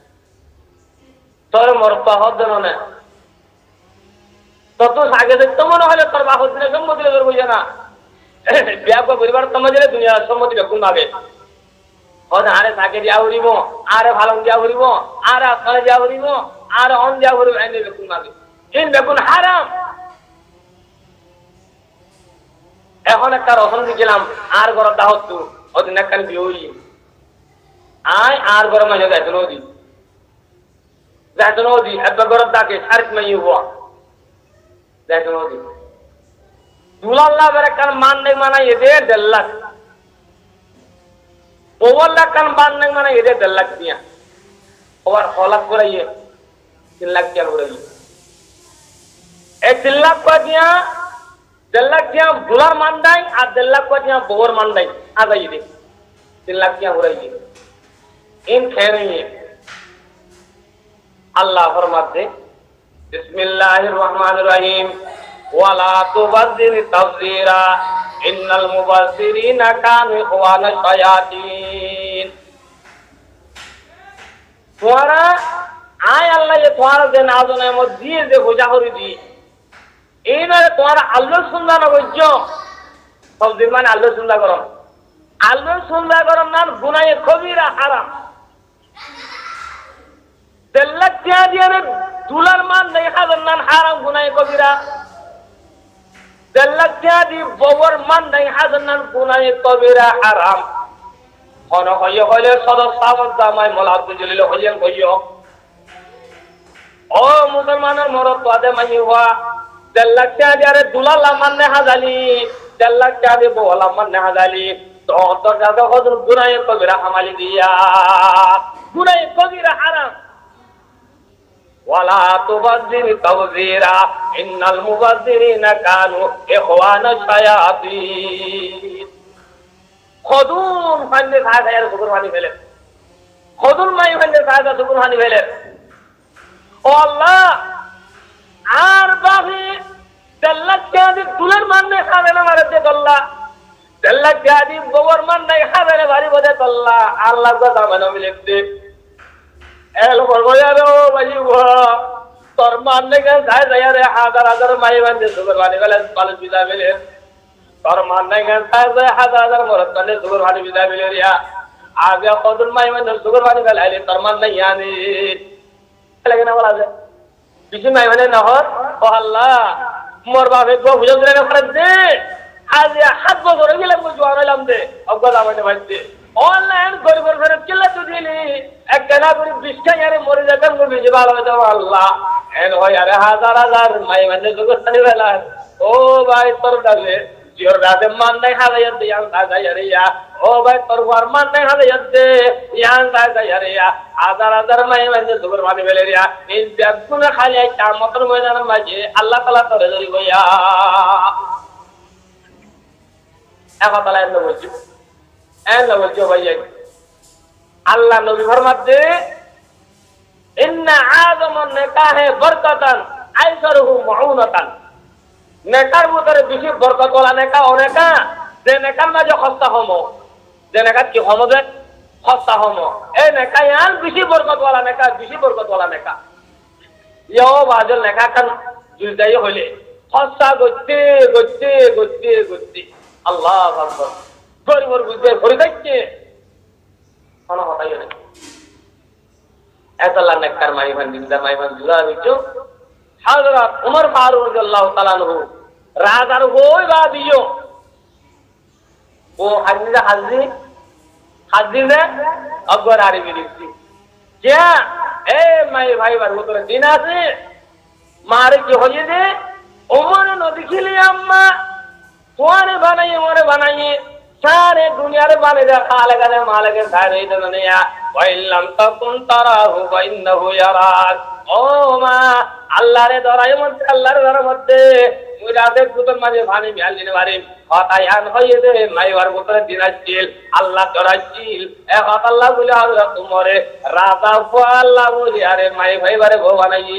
তোর মোর পাহদ না তত আগে সত্য মনে হইলে তোর বাহুত না সম্মতিলে ধরে কই না বিয়া কো পরিবার সমাজে দুনিয়া সম্মতি বেকুন আগে হদ আরে সাকে দিয়া হরিব আরে ভালো দিয়া হরিব আরে আসলে দিয়া হরিব আরে অন দিয়া হরিব এনে বেকুন আগে ইন বেকুন হারাম এখন একটা রসম দিছিলাম আর ঘর দাহত ওদিন একখান বিহই আয় আর ঘর মাঝে যাইতো নদী এত ঘর ডাকে সারিক মাই হওয়া যাইতো নদী দুলাল্লাহ বের একখান মান নেই মানা এদে 1.5 লাখ ওভার লাখ কান মান নেই মানা এদে 1.5 লাখ দিয়া ওভার 6 লাখ করাইয়ে 3 লাখ দিয়া করাইয়ে এই 3 লাখ করে দিয়া 1.5 লাখ দিয়া ডলার মান দেয় আর 1.5 লাখ করে দিয়া বহর মান দেয় আদাই দে 3 লাখ দিয়া করাইয়ে इन खैरिए अल्लाह फरमाते बिस्मिल्लाहिर रहमानिर रहीम वला तुबद्दिर तबदीरा इन्नल मुबद्दिरीना कानू इखवाना शयातीन तुम्हारा आय अल्लाह ये तुम्हारा दे नाज़ो नेमत दिए दे खोजा करी दी इने तुम्हारा अल्लाह सुनना न बुझो तबदीर माने अल्लाह सुनना करम ना गुनाह कबीरा हराम 1.5 লাখ দিয়া ডলার মান নেই হাজার নান হারাম গুনাহ কবিরা 1.5 লাখ দি ববর মান নেই হাজার নান গুনাহ কবিরা হারাম কোন হইয় হইলে সদস্য জামাই মোলা আব্দুল জলিল হইলেন কইও ও মুসলমানের মরদ তোদে মাই হওয়া 1.5 লাখ দিয়ারে ডলার লা মান নে হাজালি 1.5 লাখ দি বলা মান নে হাজালি তো জায়গা হযর গুনাহ কবিরা হামালি দিয়া গুনাহ কবিরা হারাম ولا تبذر تبذيرا ان المبذرين كانوا اخوان الشياطين خذون فن هذا يا سبحان الله خذون ما يفن هذا سبحان الله الله আর বাকি 1.5 লাখ টাকা ডলার মান নাই খাবেনা মারতে আল্লাহ 1.5 লাখ টাকা ববর মান নাই খাবেনা ভারী বদে আল্লাহ আল্লাহ কথা মানে মিলতে এলো বলবো ভাই তোর মাননে গেল যায় যায় রে হাজার মাই বান্ধে সুগর বানি গেলে পালে বিদা মিলে তোর মাননে গেল যায় যায় হাজার মরদ কালে সুগর বানি বিদা মিলে রিয়া আগে কদুল মাই বান্ধে সুগর বানি গেলে আইলে তোর মান নাই আনি লাগে না বলা যায় কিছু মাই মানে না হত ও আল্লাহ মোর বাপে গো বুঝন রে করে দে আজ 7 বছর গেলাম গো জোয়ার হইলাম দে অগদা মানে ভাইতে অনলাইন গরিবের ফেরত কিল্লা তো দিলি এক কেনা করে 20 টাকারে মরে যাবেন গো বেশি ভালো হবে আল্লাহ এন হয় আরে হাজার মাই মানে জগৎ বেলা ও ভাই তোর দালে জিওর রাতে মান নাই হাজার দে ইয়ান দাদা আরে ইয়া ও ভাই তোর ওয়ার মান নাই হাজার দে ইয়ান দাদা আরে ইয়া হাজার মাই মানে জগৎ মানে বেলে রিয়া এই দেখুনা খালি কিয়ামতের ময়দানের মাঝে আল্লাহ তাআলা তোরে ধরি গয়া এখন তাআলা এনে বলছি এলা বলছো ভাইয়া আল্লাহ নবী ফরমাতে ইন্না আযমান নিকাহে বরকতান আইসারহু মাউনাতান নেকার ভিতরে বেশি বরকত ওয়ালা নেকা অনেকা যে নেকার মাঝে খস্তা হমো যে নেকাত কি হমো যে খস্তা হমো এই নেকা ইয়ান বেশি বরকত ওয়ালা নেকা ইয়ো বাজল নেকা কান জুলদাই হইলে খস্তা গতি আল্লাহু আকবার গরিবর বুঝবে ভরে যাচ্ছে কোন হতাই না এতাল্লাহ নেককার মাইমান দিনদার মাইমান জুরা বিচু হযরত ওমর ফারুক রাদিয়াল্লাহু তাআলা আনহু রাজার হই বা দিও ও হাজিরে অগর আরি বিরিছি যে এ মাই ভাই বার ভিতরে দিন আছে মারে কি হইয়ে দে ওমর নদী খিলি আম্মা তোরে বানাইয়ে সারে দুনিয়ার বানে দে খালে গালে মালকে ধারে দনিয়া ওয়াইল্লাম তাকুন তারাহু বাইন্নাহু ইয়ারাক ও মা আল্লাহরে আল্লাহর ঘরের মধ্যে মুরাদে কুতন মাঝে ভানি মিয়ালিনে বারে হতায়ান হইয়ে দে মাইবার ভিতরে দিন আসছিল আল্লাহ ধরাইছিল এ হত আল্লাহ বলে হযরত ওমরে রাজা আল্লাহ বলি আরে মাই ভাই বারে ভো বানাইয়ে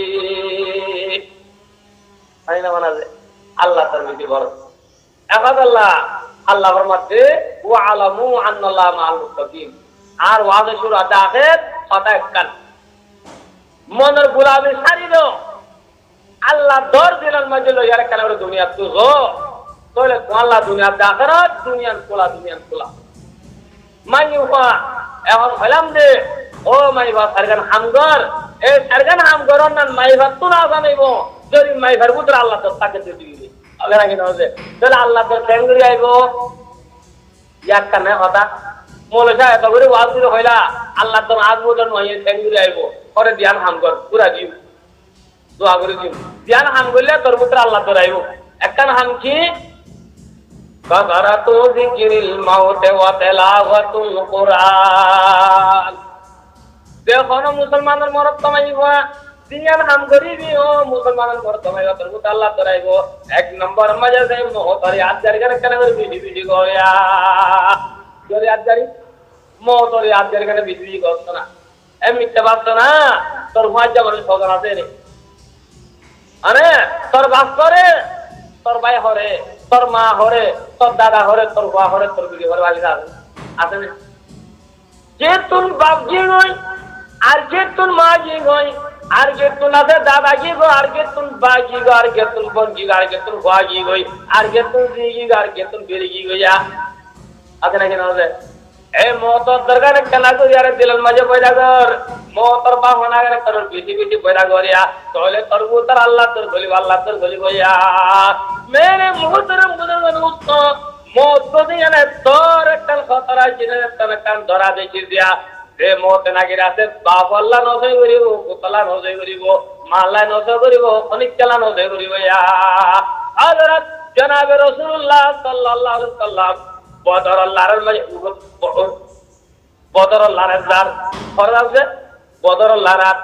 তাই না বানাবে আল্লাহ তার বিধি বড় এখন আল্লাহ ফরমাতে ওয়া আলামু আন্নাল্লাহ মাআল মুত্তাকিন আর ওয়াজে সূরা দাখিল হতায় কান মনের গুলামি ছাড়ি দাও আল্লাহ দর দিলেন মাঝে লইয়ার কালার দুনিয়া তুজো তোলে আল্লাহ দুনিয়া দাখিরাত দুনিয়ার খোলা মাইওয়া এখন হলাম দে ও মাইবা সারগান হামগর এই সারগান হামগরন না মাইবা তুনা জানাইবো যদি মাইবার পুত্র আল্লাহ তো তাকে দিবি আল্লাহ রাখি নজে তাহলে আল্লাহ তো টেঙ্গুরি আইবো ইয়াক কানে হতা মোলসা এত করে ওয়াজ দিলে হইলা আল্লাহ তো আজ বদন হইয়ে টেঙ্গুরি আইবো পরে ধ্যান হাম কর পুরা দিও দোয়া করে দিও ধ্যান হাম করলে তোর পুত্র আল্লাহ তো আইবো একখান হাম কি কাদারাতু যিকিরিল মাউত ওয়া তিলাওয়াতুল কুরআন দেখো না মুসলমানের মরদ কমাইবা দিয়ান হাম গরিবি ও মুসলমানের মরদ কমাইবা তোর পুত্র আল্লাহ তো আইবো এক নম্বর মজা দেই মোহতরি আজারি করে কেন করে বিডি গয়া যদি আজারি মোহতরি আজারি করে বিডি গছ না এমনিতে বাস না তোর ভাই যাবে সগন আছে রে আরে তোর বাস করে তোর ভাই হরে তোর মা হরে তোর দাদা হরে তোর বাবা হরে তোর বিড়ি হরে বালি আছে না যে তুন বাপ জি গই আর যে তুন মা জি গই আর যে তুন আছে দাদা জি গো আর যে তুন বা জি গো আর যে তুন বোন জি আর যে তুন ভা জি গই আর যে তুন জি জি আর যে তুন বিড়ি জি গইয়া আছে না কেন আছে এ মতর দরকার কেনা করি আর দিলেন মাঝে পয়দা কর মতর বা হনা করে তোর বিটি পয়দা করিয়া তাহলে তোর পুত্র আল্লাহ তোর গলি গইয়া মেরে মুহতরম বুজুর্গ উস্ত মত দিয়ে না তোর একটা খতরা জিনে কান ধরা দেখি দিয়া যে মত নাকি রাতে বাপ আল্লাহ নজয় করিব পুতলা নজয় করিব মাল্লা নজয় করিব অনেক খেলা নজয় করিব ইয়া হযরত জনাবে রাসূলুল্লাহ সাল্লাল্লাহু আলাইহি ওয়াসাল্লাম বদর আল্লাহর মাঝে বদর আল্লাহর জার ফরজ বদর আল্লাহর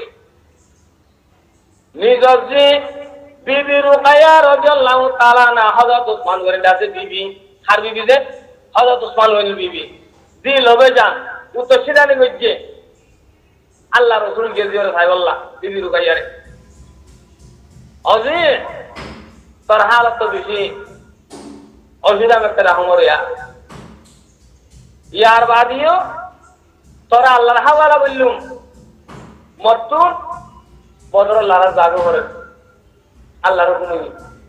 নিজজি বিবি রুকায়া রাদিয়াল্লাহু তাআলা না হযরত ওসমান করে দাসে বিবি আর বিবি যে হযরত ওসমান হইল বিবি দিল হবে যান উত্তর সিদানি গজ্জে আল্লাহ রাসূল গেজিওর সাহেবাল্লাহ বিবি রুকায়ারে অজি তোর হালত তো বেশি অসুবিধা করতে রাহমর ইয়ার বাদিও তোরা আল্লাহর হাওয়ালা বললুম মতুন বদর আল্লাহর জাগো করে আল্লাহর হুকুম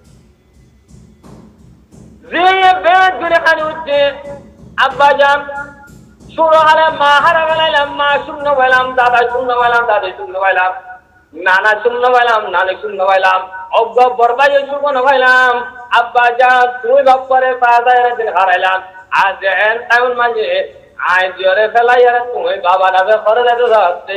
যে বেদ গুনে খানি উঠছে আব্বা জান শুরু হলে মা হারা গেলাম মা শূন্য গেলাম দাদা শূন্য গেলাম দাদি শূন্য গেলাম নানা শূন্য গেলাম নানি শূন্য গেলাম অজ্ঞ বরবাই শূন্য গেলাম আব্বা জান তুই বাপ করে পাজায় দিন হারাইলাম আজ এন টাইম মাঝে আই জোরে ফেলাই আর তুমি বাবা দাবে করে যেতে যাচ্ছে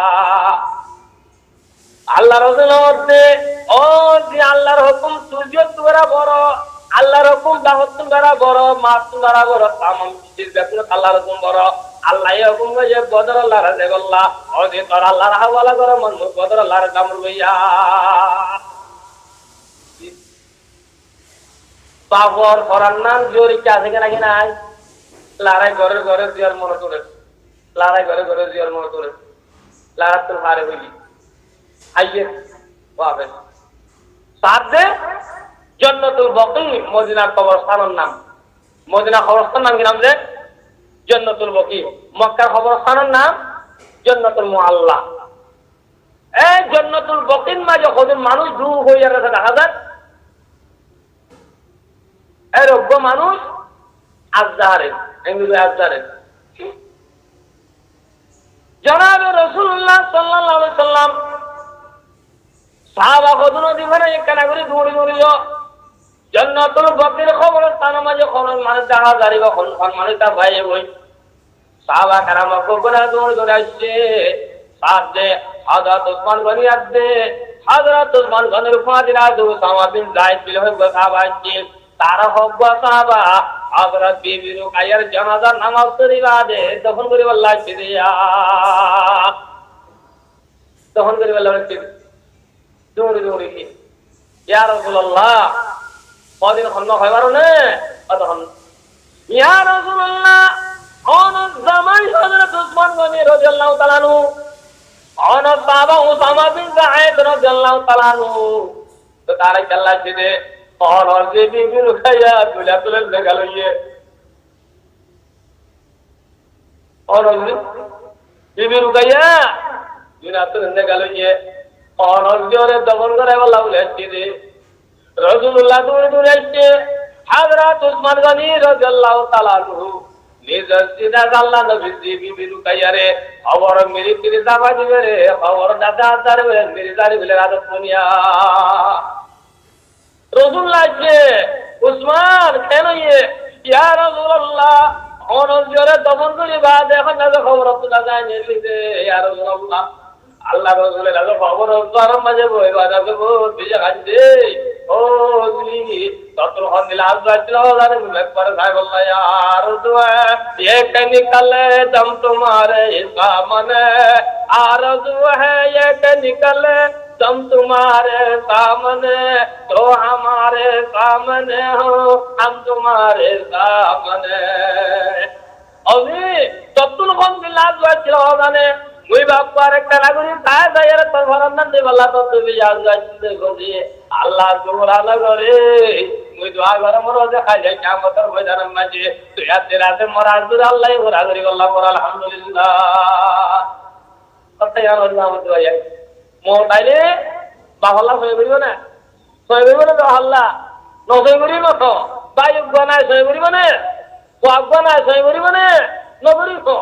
আল্লাহ রাসূল বলতে ও যে আল্লাহর হুকুম সূর্য তোরা বড় আল্লাহর হুকুম দাহত তোরা বড় মা তোরা বড় তামাম পৃথিবীর ব্যাপক আল্লাহর হুকুম বড় আল্লাহ এই হুকুম যে বদর আল্লাহর রাজে আল্লাহ ও যে তোরা আল্লাহর হাওয়ালা করে মন বদর আল্লাহর কামর হইয়া পাগর করার নাম জোরে কি আছে নাকি নাই লড়াই ঘরে জিয়ার মনে করে লড়াই ঘরে জিয়ার মনে করে লড়াই তো হারে হইলি আইয়ে বাবা সাদে জান্নাতুল বাকি মদিনার কবরস্থানের নাম মদিনা কবরস্থান নাম কি নাম যে জান্নাতুল বাকি মক্কার কবরস্থানের নাম জান্নাতুল মুআল্লা এই জান্নাতুল বাকির মাঝে কতজন মানুষ দূর হয়ে আছে দেখা যায় এই রোগ্য মানুষ আজহারে এগুলো আজহারে জনাবে রাসূলুল্লাহ সাল্লাল্লাহু আলাইহি সাল্লাম সাহাবা কদন দিবানে একখানা করে দৌড়িল জান্নাতুল বাকির খবর স্থান মাঝে খবর মানে দেখা জারিবা কোন মানে তা ভাই ওই সাহাবা کرام কোবরা দৌড়ে আসছে সাথে হযরত ওসমান গনি আসছে হযরত ওসমান গনির ফাদিলা দু সামা বিন যায়েদ বিল হয়ে সাহাবা আসছে তারা হব্বা সাহাবা হযরত বিবি রুকাইয়ার জানাজা নামাজ পড়িবা দে দফন করি আল্লাহ দিয়া দফন করি আল্লাহ দৌড়ে ইয়া রাসূলুল্লাহ কদিন খন্ড হইবার না তখন ইয়া রাসূলুল্লাহ অন জামাই হযরত ওসমান গনি রাদিয়াল্লাহু তাআলা আনহু অন সাহাবা উসামা বিন যায়েদ রাদিয়াল্লাহু তাআলা আনহু তো তারা আল্লাহ দিতে और যে বিবি রুকাইয়া তুলে গেল ইয়ে और বিবি রুকাইয়া তুলে গেল ইয়ে और জোরে দফন করে আল্লাহ বলেছে যে রাসূলুল্লাহ দৌড়ে আসছে হযরত ওসমান গনি রাদিয়াল্লাহু তাআলা আনহু নিজের সিনা আল্লাহ নবী বিবি রুকাইয়ারে খবর মেরি তিরি দাবা দিবে রে খবর দাদা দারবে মেরি দারি বলে রাত দুনিয়া রাসূলুল্লাহ যে ওসমান কেন ইয়া রাসূলুল্লাহ অনজরে দফন করি বাদ এখন না খবর তো যায় নিলিতে ইয়া রাসূলুল্লাহ আল্লাহ রাসূলের আলো খবর তো মাঝে বইবা যাবে বিজা কাজে ও লি তত্র হন দিলা আজরাইল জানে একবার সাহেব আল্লাহ ইয়ার দুআ এক নিকলে দম তোমারে সামনে আরজু है एक निकले दम तुम्हारे सामने तो हमारे सामने हो हम तुम्हारे सामने अभी तत्तुल कौन दिला আজরাইল জানে মুই বাপার একটা নাগরি তাই যাইর তোর ভরন্দন দে বলা তো তুমি আজ যাইতে গদি আল্লাহ জোরা লাগরে মুই দোয়া করে মোর যে খাই যাই কিয়ামতের ময়দানের মাঝে তুই আতে রাতে মরাজুর আল্লাহ ওরা করি আল্লাহ বল আলহামদুলিল্লাহ কত ইয়ার আল্লাহ মত ভাই মোটাইলে বাহলা হয়ে গরিব না আল্লাহ নসই গরিব তো বায়ু গনায় সই গরিব না ওয়াক গনায় সই গরিব না নগরি তো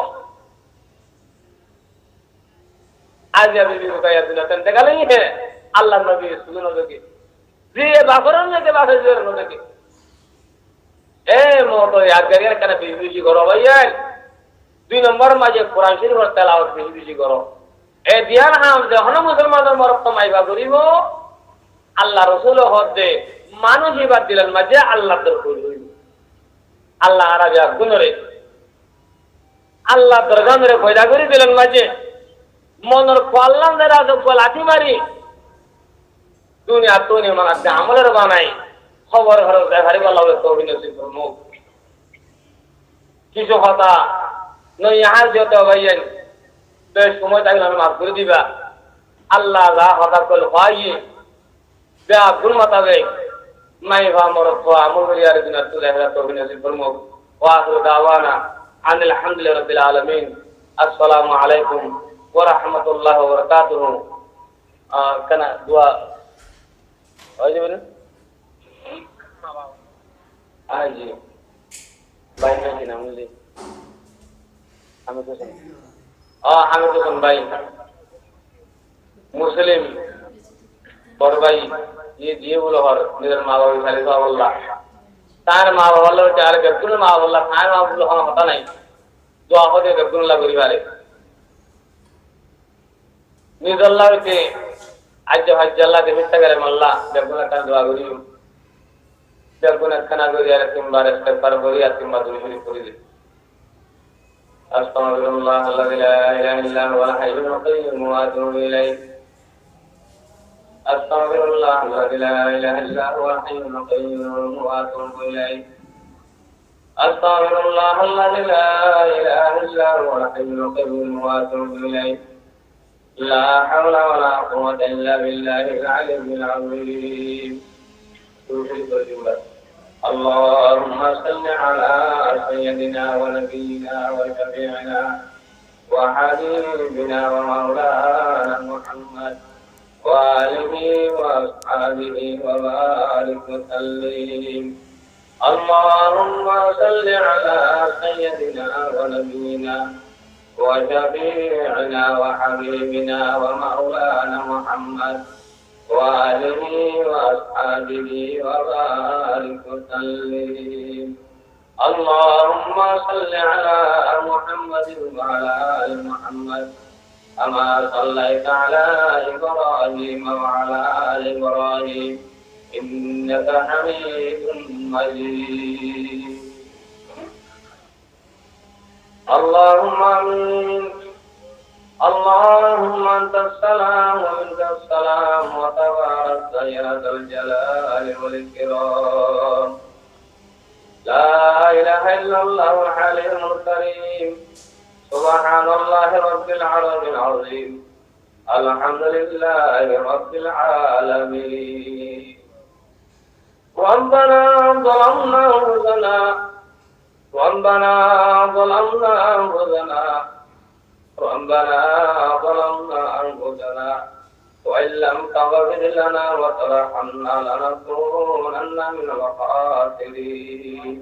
आज या बीबी रुकाया दिला तंते का नहीं है अल्लाह नबी सुनो लगे जी ये बाफरन में के बाफर जोर नो लगे ए मोटो याद करिए कने बीबी जी करो भैया 2 नंबर माजे कुरान शरीफ और तिलावत बीबी जी करो ए ध्यान हम दे हन मुसलमान मरब तो माइबा करिबो अल्लाह रसूल होते মানুষ ইবাদ দিলেন মাঝে আল্লাহ দরবার হইল আল্লাহ আরাবিয়া গুনরে আল্লাহ দরগা মেরে পয়দা করে দিলেন মাঝে মনর কল্যাণ দ্বারা লাঠি মারি দুনিয়া তো মানাতে আমলের বানাই খবর ঘর দেখারি বলা তো অভিনয় মুখ কিছু কথা নই ইহার যেতে ভাইয়েন বেশ সময় থাকলে আমি মাফ করে দিবা আল্লাহ যা হঠাৎ করলে ভাইয়ে বেয়া গুণ মাতাবে নাই ভা মর আমল করি আর দিন তো দেখা তো অভিনয় মুখ ওয়াহু দাওয়ানা আনিল হামদুলিল্লাহি রাব্বিল আলামিন আসসালামু আলাইকুম ورحمة الله وبركاته كنا دعاء أجيبنا أجي باي نجي ناملي حمد حسن باي मुस्लिम बड़ भाई ये दिए बोलो हर निधर माँ बाबू खाली साहब अल्लाह तार माँ बाबू अल्लाह चार करकुल माँ बाबू अल्लाह तार माँ बाबू हम पता नहीं दुआ हो दे करकुल अल्लाह करी वाले निदल्ला होते आज हज अल्लाह के मिट्टा करे मल्ला जबना का दुआ करी जबना खाना करी यार तुम बारे से पर करी तुम बात नहीं करी दे अस्तगफिरुल्लाह अल्लाह ला इलाहा इल्ला हुवल हय्युल कय्यूम व अतूबु इलैहि अस्तगफिरुल्लाह अल्लाह ला इलाहा इल्ला हुवल हय्युल कय्यूम व अतूबु इलैहि अस्तगफिरुल्लाह अल्लाह ला इलाहा इल्ला हुवल हय्युल कय्यूम व अतूबु इलैहि لا حول ولا قوة إلا بالله العلي العظيم اللهم صل على سيدنا ونبينا وشفيعنا وحبيبنا ومولانا محمد وآله وأصحابه وبارك وسلم اللهم صل على سيدنا ونبينا وشفيعنا وحبيبنا ومولانا محمد وآله وأصحابه وبارك وسلم. اللهم صل على محمد وعلى آل محمد كما صليت على إبراهيم وعلى آل إبراهيم إنك حميد مجيد. اللهم آمين. اللهم أنت السلام ومنك السلام وتبارك يا ذا الجلال والإكرام. لا إله إلا الله الحليم الكريم. سبحان الله رب العرش العظيم. الحمد لله رب العالمين. ربنا ظلمنا أنفسنا ربنا ظلمنا أنفسنا وإن لم تغفر لنا وترحمنا لنكونن من الخاسرين.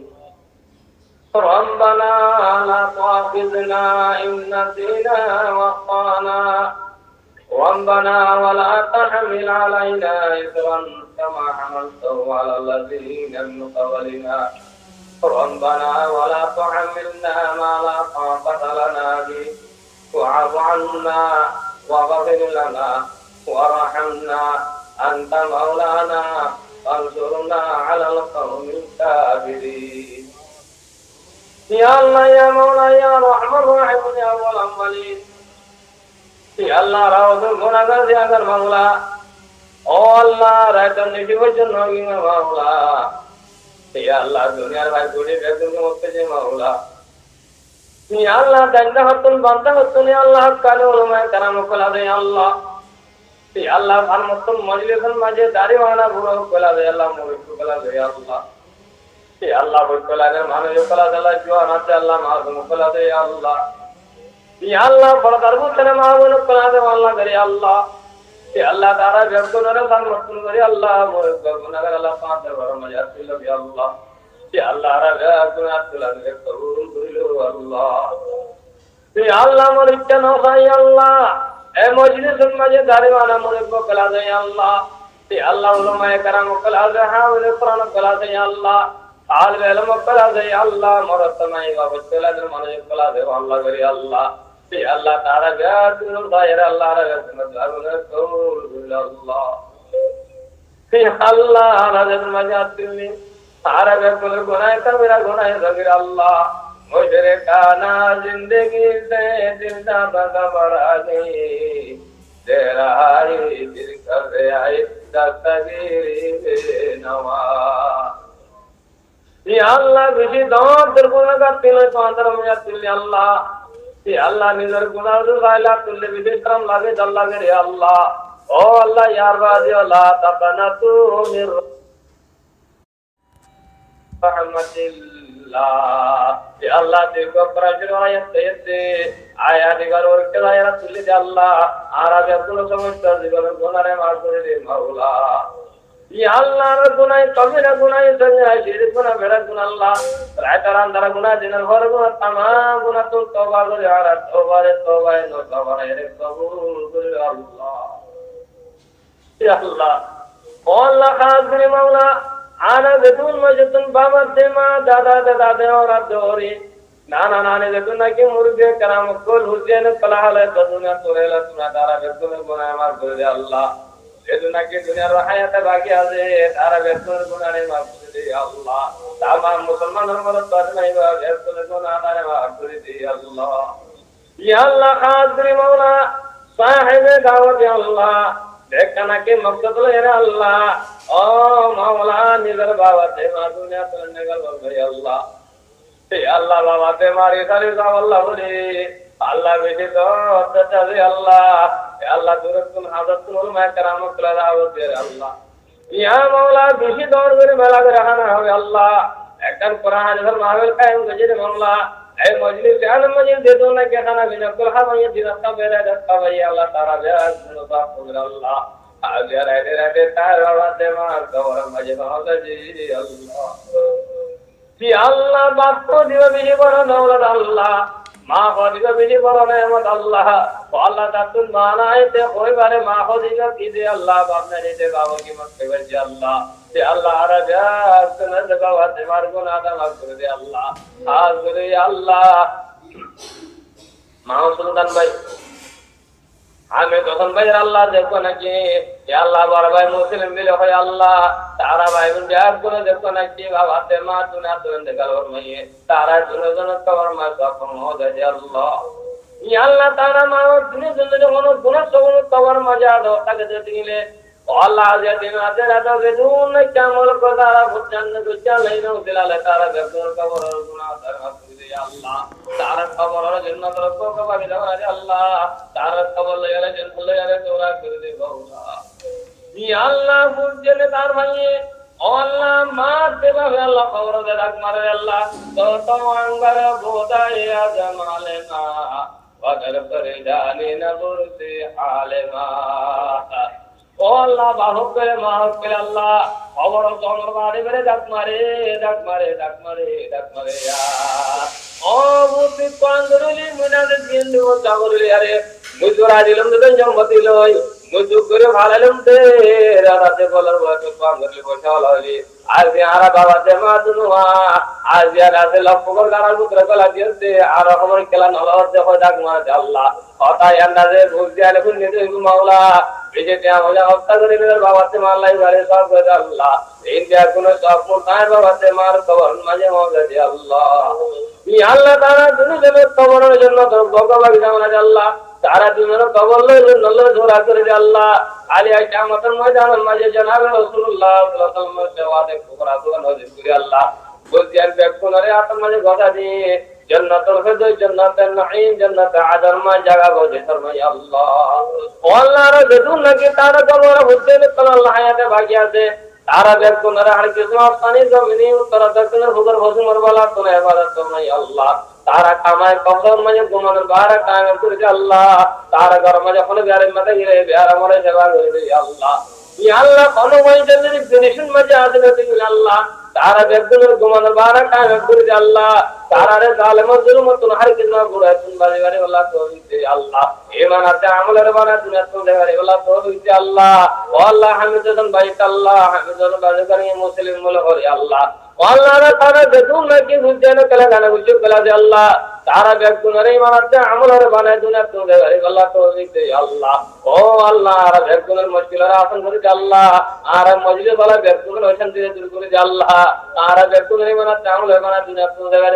ربنا لا تؤاخذنا إن نسينا وأخطأنا ربنا ولا تحمل علينا إصرا كما حملته على الذين من قبلنا ربنا ولا تحملنا ما لا طاقة لنا به واعف عنا واغفر لنا وارحمنا أنت مولانا فانصرنا على القوم الكافرين. يا الله يا مولا يا رحمن الرحيم يا أول الأولين. يا الله راوز গুনাহগার জিয়াদার মাওলা ও আল্লাহ রায়তন নিশিবের জন্য মাওলা। يا الله দুনিয়ার ভাই গুড়ি বেদুকে মুক্তি দে মাওলা। يا الله দান্ডা হতুন বান্দা হতুন يا الله কালে উলামায়ে কেরাম কলা দে আল্লাহ। يا الله আর মতন মজলিসের মাঝে দাড়িওয়ালা বুড়ো কলা দে আল্লাহ মুরিদ কলা দে আল্লাহ। يا الله কলা দে মানুষ কলা দে আল্লাহ জওয়ান আছে আল্লাহ মাসুম কলা দে আল্লাহ। يا الله পরদার বুতরে মাওন কলা দে আল্লাহ করে আল্লাহ। يا الله তারা বেদুনরে সংরক্ষণ করে আল্লাহ মুরিদ গুনাহগার আল্লাহ পাঁচ বড় মজা ছিল يا الله। يا الله রা গুনাহ তুলা দে কবুল করিলো আল্লাহ। يا الله মুরিদ কেন ভাই আল্লাহ এ মজলিসের মাঝে দাড়িওয়ালা মুরিদ কলা দে আল্লাহ। يا الله উলামায়ে কেরাম কলা দে হাওলে কোরআন কলা দে আল্লাহ। আলম ইলম কলা দে আল্লাহ মরতমাই বাবা কলা দে মানুষ কলা দে আল্লাহ করে আল্লাহ। يا الله تعالى بياتنا الظاهر الله رجعنا دعونا قول الله. يا الله رجعنا مجاتني عرب كل गुनाह कबीरा गुनाह सगीरा अल्लाह मुझे काना जिंदगी से जिंदा बगबरा गई तेरा ही दिल कर आई दस्तगीरी नवा. يا الله बिजी दौर दरगुना का तिल तो अंदर मजातिल अल्लाह. يا الله निजर गुनाह जुजाइला तुल्ले विदेशरम लागे जल लागे रे अल्लाह. ओ अल्लाह यार बाजी अल्लाह तबनतु मिर रहमतिल्लाह. يا الله देखो प्रजर आयत देते आया दिगर और के आया तुल्ले दे अल्लाह आरा बे कुल समस्त दिगर गुनाह रे माफ करे रे मौला. يا الله ر गुनाह कबीरा गुनाह संजा शिरक गुनाह बेड़ा गुनाह अल्लाह रायतारान दरा गुनाह दिनर भर गुनाह तमाम गुनाह तो तौबा करे आरा तौबा है नो तौबा रे कबूल करे अल्लाह. يا الله ओ अल्लाह खातिर मौला आना बेतुल मजतन बाबा तेमा दादा दादा और अदोरी नाना नाने बेतुना के मुर्दे कराम कुल हुसैन कलाहले दुनिया तोरेला तुना दारा बेतुल गुनाह मार करे अल्लाह. दुनिया की दुनिया हायात बाकी আছে তারা বেতন গুনাহে মাফ করে দে আল্লাহ. तमाम মুসলমান ধর্মের তরমাই বা বেতন গুনাহ তারে মাফ করে দে আল্লাহ. ইয়া আল্লাহ খাদির মাওলা সাহেবে দাওয়াত আল্লাহ देखना के मकसद ले रे अल्लाह. ओ मौला निजर बावते मा दुनिया तोड़ने का भाई अल्लाह. ए अल्लाह बावते मारी सारी सा अल्लाह बोले अल्लाह बेटे तो अच्छा दे अल्लाह. ए अल्लाह दुरतुन हादतुन उलमा कराम कला दावत दे अल्लाह. या मौला बेशी दौड़ करे मेला के रहना হবে अल्लाह. একদম কোরআন হাদিসের মাহফিল কায়েম করে মৌলা এই মজলিস আলম মজলিস দে দো না কে খানা বিনা কুল হামায়ে দিরাতা বেরা দস্তা ভাই আল্লাহ তাআলা বেয়াজ মুবারক করে আল্লাহ. আজ রাতে রাতে তার বাবাতে মার কবর মজে বাহাজি আল্লাহ. জি আল্লাহ বাপ তো দিও বিহি বড় দৌলত আল্লাহ মা খদিজা বিবি বড় নেয়ামত আল্লাহ আল্লাহ তাতুন মানাইতে কইবারে মা খদিজা কি দে আল্লাহ বাপনে দিতে বাবা কি মত কইবারে আল্লাহ তে আল্লাহ আরাজা সুনা দে বাবা তে মার গুনাহ আদা মাফ করে দে আল্লাহ আজ করে আল্লাহ মা সুলতান ভাই আমি তখন ভাই আল্লাহ দেখো নাকি আল্লাহ বড় ভাই মুসলিম দিলে হয় আল্লাহ তারা ভাই বোন বিয়ার করে দেখো নাকি বাবা তে মা দুনা দুন দেখাল মাইয়ে তারা দুজন কবর মা তখন হবে আল্লাহ ই আল্লাহ তারা মা দুনে দুনে যখন গুনাহ সবন কবর মজা দাও তাকে দিলে আল্লাহ যে দিন আছে রাতে বেদুন কামল কদারা জান্নাত চালাইনো দিলালে তারা বেদুন কবর গুনাহ তারা আল্লাহ তারা কবর জান্নাত রকো কবি দাও আল্লাহ তারা কবর লাগালে জান্নাত লাগালে তোরা করে দে বাবা ই আল্লাহ বুঝলে তার ভাইয়ে আল্লাহ মার দেবে আল্লাহ কবর দে রাখ মারে আল্লাহ তো তো আঙ্গার বোদায়া জামালেনা ওয়াদার করে জানি না বলতে আলেমা ও আল্লাহ বাহক করে মাহক করে আল্লাহ খবর জমর বাড়ি বেড়ে ডাক মারে ডাক মারে ডাক মারে ডাক মারে ও বুদ্ধি পান্দরুলি মুনাদে দিন্দু চাগরুলি আরে মুজুরা দিলম দেন জমতি লই মুজু করে ভালালম দে রাতে বলার বয়স পান্দরুলি বসা হলি আজ আরা বাবা দে মা দুনুয়া আজ রাতে লক্ষর গারার পুত্র গলা দিতে আর খবর খেলা নলর দেখো ডাক মারে আল্লাহ কথা আন্দাজে বুঝি আলে কোন নিতে মাওলা বিজেতে আমলা হত্যা করে মেয়ের বাবাতে মারলাই বারে সব করে আল্লাহ ইন্ডিয়া কোন সব মুতায় বাবাতে মার কবর মাঝে মজা দি আল্লাহ ই আল্লাহ তারা দুনিয়ার কবরের জন্য তো ভগবান জানা আল্লাহ তারা দুনিয়ার কবর লইলে নল্লে ধরা করে দি আল্লাহ আলী কিয়ামতের ময়দানের মাঝে জনাবে রাসূলুল্লাহ সাল্লাল্লাহু আলাইহি ওয়াসাল্লাম সেবাতে কুবরা দুন নজির করে আল্লাহ বুঝিয়ার বেকুনরে আত্ম মাঝে কথা দি জান্নাতুল ফিরদাউস জান্নাতুন নাঈম জান্নাত আদর মা জায়গা গজে ফরমাই আল্লাহ আল্লাহর যদুন নাকি তারা কবর হতে আল্লাহ হায়াতে বাকি আছে তারা বেকুনরে আর কিছু আস্তানি জমিনি উত্তর দক্ষিণের হুজুর বসু মরবালা তো ইবাদত ফরমাই আল্লাহ তারা কামায় কবর মাঝে ঘুমানোর বারে কায়েম করে আল্লাহ তারা ঘর মাঝে কোন বিয়ারে মাথা গিরে বিয়ার আমরে সেবা করে আল্লাহ ই আল্লাহ কোন মাইজের ফিনিশন মাঝে আদরে দিল আল্লাহ তারা বেকুনরে ঘুমানোর বারে কায়েম করে আল্লাহ তারারে জালেম জুলুমতুন হার কিনা গুড়া তুন বাড়ি বাড়ি আল্লাহ তৌফিক আল্লাহ ঈমান আর আমলের বানা দুনিয়া তুন দেবারে আল্লাহ তৌফিক আল্লাহ ও আল্লাহ হামিদুন বাইত আল্লাহ হামিদুন বাজারি মুসলিম বলে করে আল্লাহ আল্লাহ তারা বেকুন নাকি বুঝেন কলা গানা বুঝে কলা দে আল্লাহ তারা বেকুনরে ঈমান আর আমলের বানা দুনিয়া তুন দেবারে আল্লাহ তৌফিক আল্লাহ ও আল্লাহ আর বেকুনের মুশকিলের আসান করে আল্লাহ আর মজলিস वाला বেকুনের ওখান থেকে দূর করে আল্লাহ আর বেকুনের ঈমান আর আমলের বানা দুনিয়া তুন দেবারে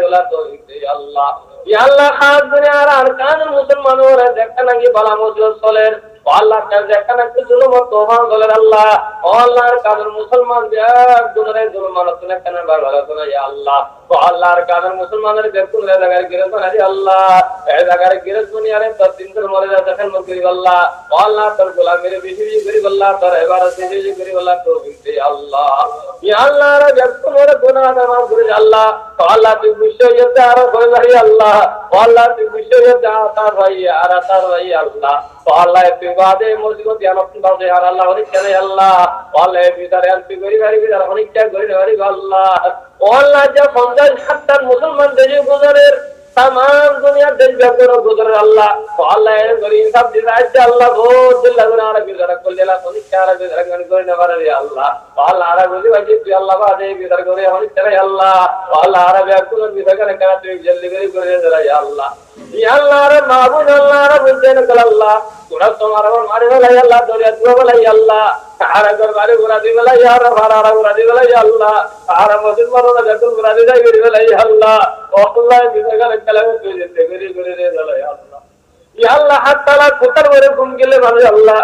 আল্লাহ ইয়া আল্লাহ খাস দুনিয়ার আরকানুল মুসলমানরা দেখা নাকি বালা মজলিস চলেন আল্লাহ কাজ দেখা নাকি জুলুম তোফান চলেন আল্লাহ আল্লাহর কাজের মুসলমান এক দুনিয়ার জুলুমান তুলে কেন বাড়ালো না ইয়া আল্লাহ ও আল্লাহর কাজের মুসলমানের বেকুন জায়গায় গিরে তো নাকি আল্লাহ এই জায়গায় গিরে দুনিয়ারে তো দিনদের মরে দেখেন মকরি আল্লাহ ও আল্লাহ তোর গোলামের বেশি বেশি করি আল্লাহ তোর ইবাদত বেশি বেশি করি আল্লাহ তৌফিক দে আল্লাহ ইয়া আল্লাহর বেকুনের গুনাহ মাফ করে আল্লাহ ও আল্লাহ তুই বিশ্বইতে আর করে ভাই আল্লাহ ও আল্লাহ তুই বিশ্বইতে আতার ভাই আর আতার ভাই আল্লাহ ও আল্লাহ তুই বাদে মসজিদ ধ্যান আপনি বাদে আর আল্লাহ অনেক করে আল্লাহ ও আল্লাহ ভিতরে তুই গরি ভাই ভিতরে অনেক করে ভাই আল্লাহ ও আল্লাহ যা 50-70 মুসলমান দেশে গুজরের तमाम दुनिया दिल बेकरो गुजर अल्लाह तो अल्लाह ए गरीब सब दिल आज अल्लाह बहुत दिल लगना रे बिदर को लेला तो निकार बिदर गन कोई न बारे अल्लाह तो अल्लाह आरा बोली वजी तू अल्लाह बादे बिदर करे हम तेरे अल्लाह तो अल्लाह आरा बेकुल बिदर करे का तू जल्दी करे करे जरा या अल्लाह या अल्लाह रे माबूद अल्लाह रे बुझे न कल अल्लाह तुरा तुम्हारा मारे वाला या अल्लाह दरिया तू वाला या अल्लाह आरा दरबारे बुरा दी वाला या रफारा बुरा दी वाला या अल्लाह आरा मस्जिद मारो ना जतुल बुरा दी जाई वाला या अल्लाह ओ अल्लाह बिदर करे कलम तू जते करे करे रे वाला या अल्लाह या अल्लाह हाtta ला कुतर वरे घुम गेले मारे अल्लाह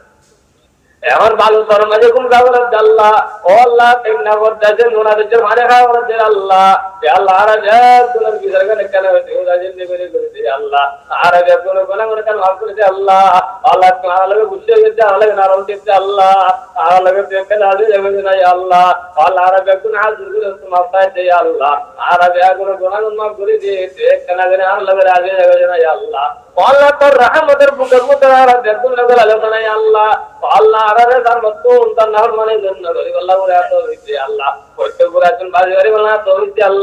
এমন ভালো তোর মাঝে কোন গাবর আল্লাহ ও আল্লাহ তেমনা করতেছে নোনাদের মারে খাওয়ার দে আল্লাহ এ আল্লাহ আর জাত দুনিয়ার বিজার গানে কেন হইতে ও রাজেন দেবে করে দে আল্লাহ আর আগে কোন গোনা করে কেন মাফ করে দে আল্লাহ আল্লাহ তোমার লাগে গুছিয়ে দিতে আল্লাহ নারল দিতে আল্লাহ আর লাগে দেখে দাদি যাবে না আল্লাহ আল্লাহ আর আগে কোন হাত করে মাফ করে দে আল্লাহ আর আগে কোন গোনা মাফ করে দে কেন করে আল্লাহ রাজে যাবে না আল্লাহ আল্লাহ তোর রহমতের বুকের মধ্যে আর দেখুন লাগা লাগা না আল্লাহ আল্লাহ আরে তার মতন তার নাম মানে জন্য গরি আল্লাহ ওরে এত হইছে আল্লাহ কত পুরাতন বাড়ি বাড়ি বলা তো হইছে আল্লাহ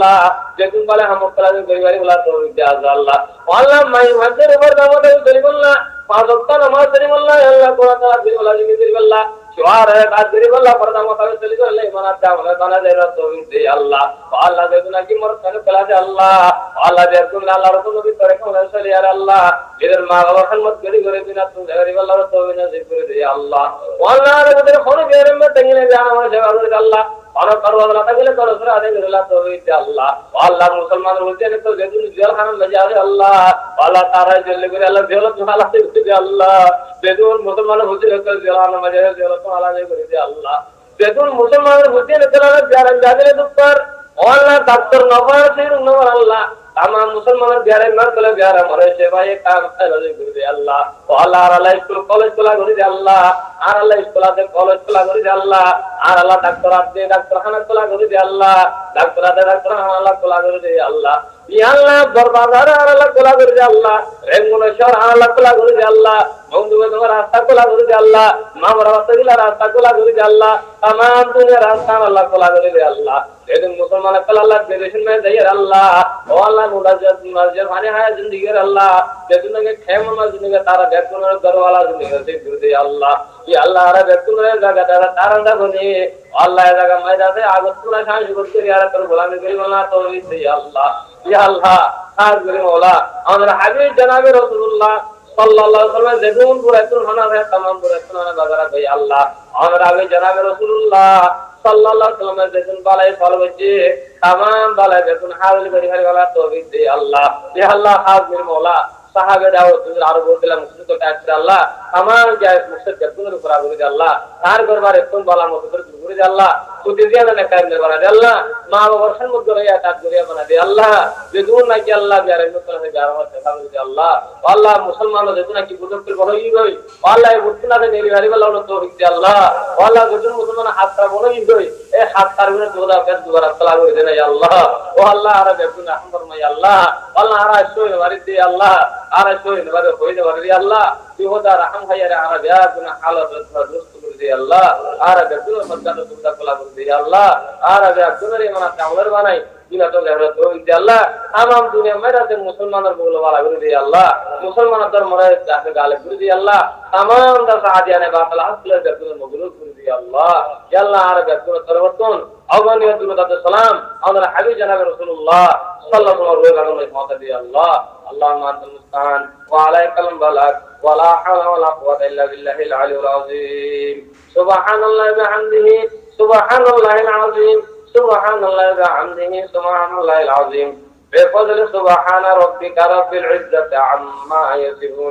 আল্লাহ যেদিন বলে হামক কলা পরিবারে বলা তৌফিক দে আল্লাহ আল্লাহ মাই মাঝের উপর দামতে করিবল্লাহ পাঁচ ওয়াক্ত নামাজ পড়িবল্লাহ আল্লাহ কোরআন তাআলা দিবল্লাহ জিকিরবল্লাহ শুআর কাজ দিবল্লাহ পর্দা মোতাবেক চলিবল্লাহ ইমানাত দাওলা বানা দে তৌফিক দে আল্লাহ আল্লাহ যেদিন কি মোর কানে কলা দে আল্লাহ আল্লাহ যেদিন আল্লাহ রাসূল নবী করে কোন চলি আর আল্লাহ এর মা বাবার খিদমত করি করে বিনা তুমি করিবল্লাহ তৌফিক নসিব করে দে আল্লাহ আল্লাহ আমাদের কোন বেরে মে তেগিনে জানা আমার সেবা করে আল্লাহ আর করওয়ালা তাগলে করো সরা আদে আল্লাহ তৌফিক দে আল্লাহ আল্লাহ মুসলমানদের মধ্যে তো যেদিন জেল খানা বাজারে আল্লাহ আল্লাহ তারা জেল করে আল্লাহ জেল আল্লাহ দে আল্লাহ যেদিন মুসলমানদের মধ্যে তো জেল খানা বাজারে জেল তো আল্লাহ করে দে আল্লাহ যেদিন মুসলমানদের মধ্যে তেলানা জারা জাদলে দুপার আল্লাহ ডাক্তার নবার সির নবার আল্লাহ तमाम मुसलमान बिहार मार कले बिहार मरे से भाई काम करे गुरु दे अल्लाह तो अल्लाह अल्लाह स्कूल कॉलेज खुला गुरु दे अल्लाह आर अल्लाह स्कूल दे कॉलेज खुला गुरु दे अल्लाह आर अल्लाह डॉक्टर दे डॉक्टर खाना खुला गुरु दे अल्लाह डॉक्टर दे डॉक्टर खाना खुला गुरु दे अल्लाह या अल्लाह बर्बादार अल्लाह खुला गुरु दे अल्लाह रेंगुन शहर अल्लाह खुला गुरु दे अल्लाह बंधु में रास्ता खुला गुरु दे अल्लाह मामरा वतगिला रास्ता खुला गुरु दे अल्लाह तमाम दुनिया रास्ता अल्लाह खुला गुरु दे अल्लाह लेकिन मुसलमान कल अल्लाह बेदेशन में दे अल्लाह ओ अल्लाह मुलाजत मर्जर माने है जिंदगी अल्लाह लेकिन के खेम में जिंदगी तारा बेकुन घर वाला जिंदगी से गुरु दे अल्लाह ये अल्लाह रा बेकुन जगह तारा तारंदा बने अल्लाह जगह मैदा से आगत पूरा शान शुक्र यार कर गुलामी करी वाला तो दे अल्लाह या अल्लाह खास गुरु मौला और हबीब जनाब रसूलुल्लाह सल्लल्लाहु अलैहि वसल्लम जेदुन बुरातुन हना है तमाम बुरातुन हना बगरा भाई अल्लाह और हबीब जनाब रसूलुल्लाह सल्लल्लाहु अलैहि वसल्लम जेदुन बाले फल बच्चे तमाम बाले जेदुन हाजिर करी हर वाला तौफीक दे अल्लाह या अल्लाह खास गुरु मौला साहबे दाओ तुझे आरो बोलला मुझसे तो टैक्स अल्लाह तमाम जायज मुझसे जबुन ऊपर गुरु दे अल्लाह तार दरबार एकदम बाला मुझसे गुरु दे अल्लाह तू दिया ने कर ने बना दे अल्लाह मां वर्षन मुझ गया ता गुरिया बना दे अल्लाह जेदुन ना कि अल्लाह प्यारे मुझसे से गार मत देखा गुरु दे अल्लाह अल्लाह मुसलमानों जेदुन की बुजुर्ग के बहोई गई अल्लाह ये बुतना से नेली वाली वाला तो तौफीक दे अल्लाह अल्लाह जेदुन मुसलमान हाथ कर बहोई गई ए हाथ कर बिना दोदा कर दोबारा तला गुरु दे या अल्लाह ओ अल्लाह आरा बेकुन रहम फरमा या अल्लाह अल्लाह आरा शोय वारी दे अल्लाह आरा शोय वारी होई दे वारी अल्लाह बिहोदा रहम है यार आरा बिया गुना हालत दुरुस्त कर दे अल्लाह आरा बेकुन मदद दुदा कला कर दे अल्लाह आरा बिया गुनरे मना तावलर बनाई बिना तो जरूरत हो दे अल्लाह तमाम दुनिया में रहते मुसलमानों बोल वाला कर दे अल्लाह मुसलमान दर मरे जाके गाले कर दे अल्लाह तमाम दा सादिया ने बातला हसल बेकुन मगरूर कर दे अल्लाह या अल्लाह आरा बेकुन तरवतन अगनिय दुरुद सलाम और हबीब जनाब रसूलुल्लाह सल्लल्लाहु अलैहि वसल्लम दे अल्लाह اللهم انت المستعان وعليك البلاغ ولا حول ولا قوه الا بالله العلي العظيم سبحان الله وبحمده سبحان الله العظيم سبحان الله وبحمده سبحان الله العظيم بفضل سبحان ربك رب العزه عما يصفون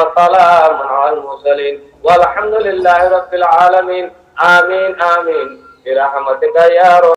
وسلام على المرسلين والحمد لله رب العالمين آمين آمين برحمتك يا رب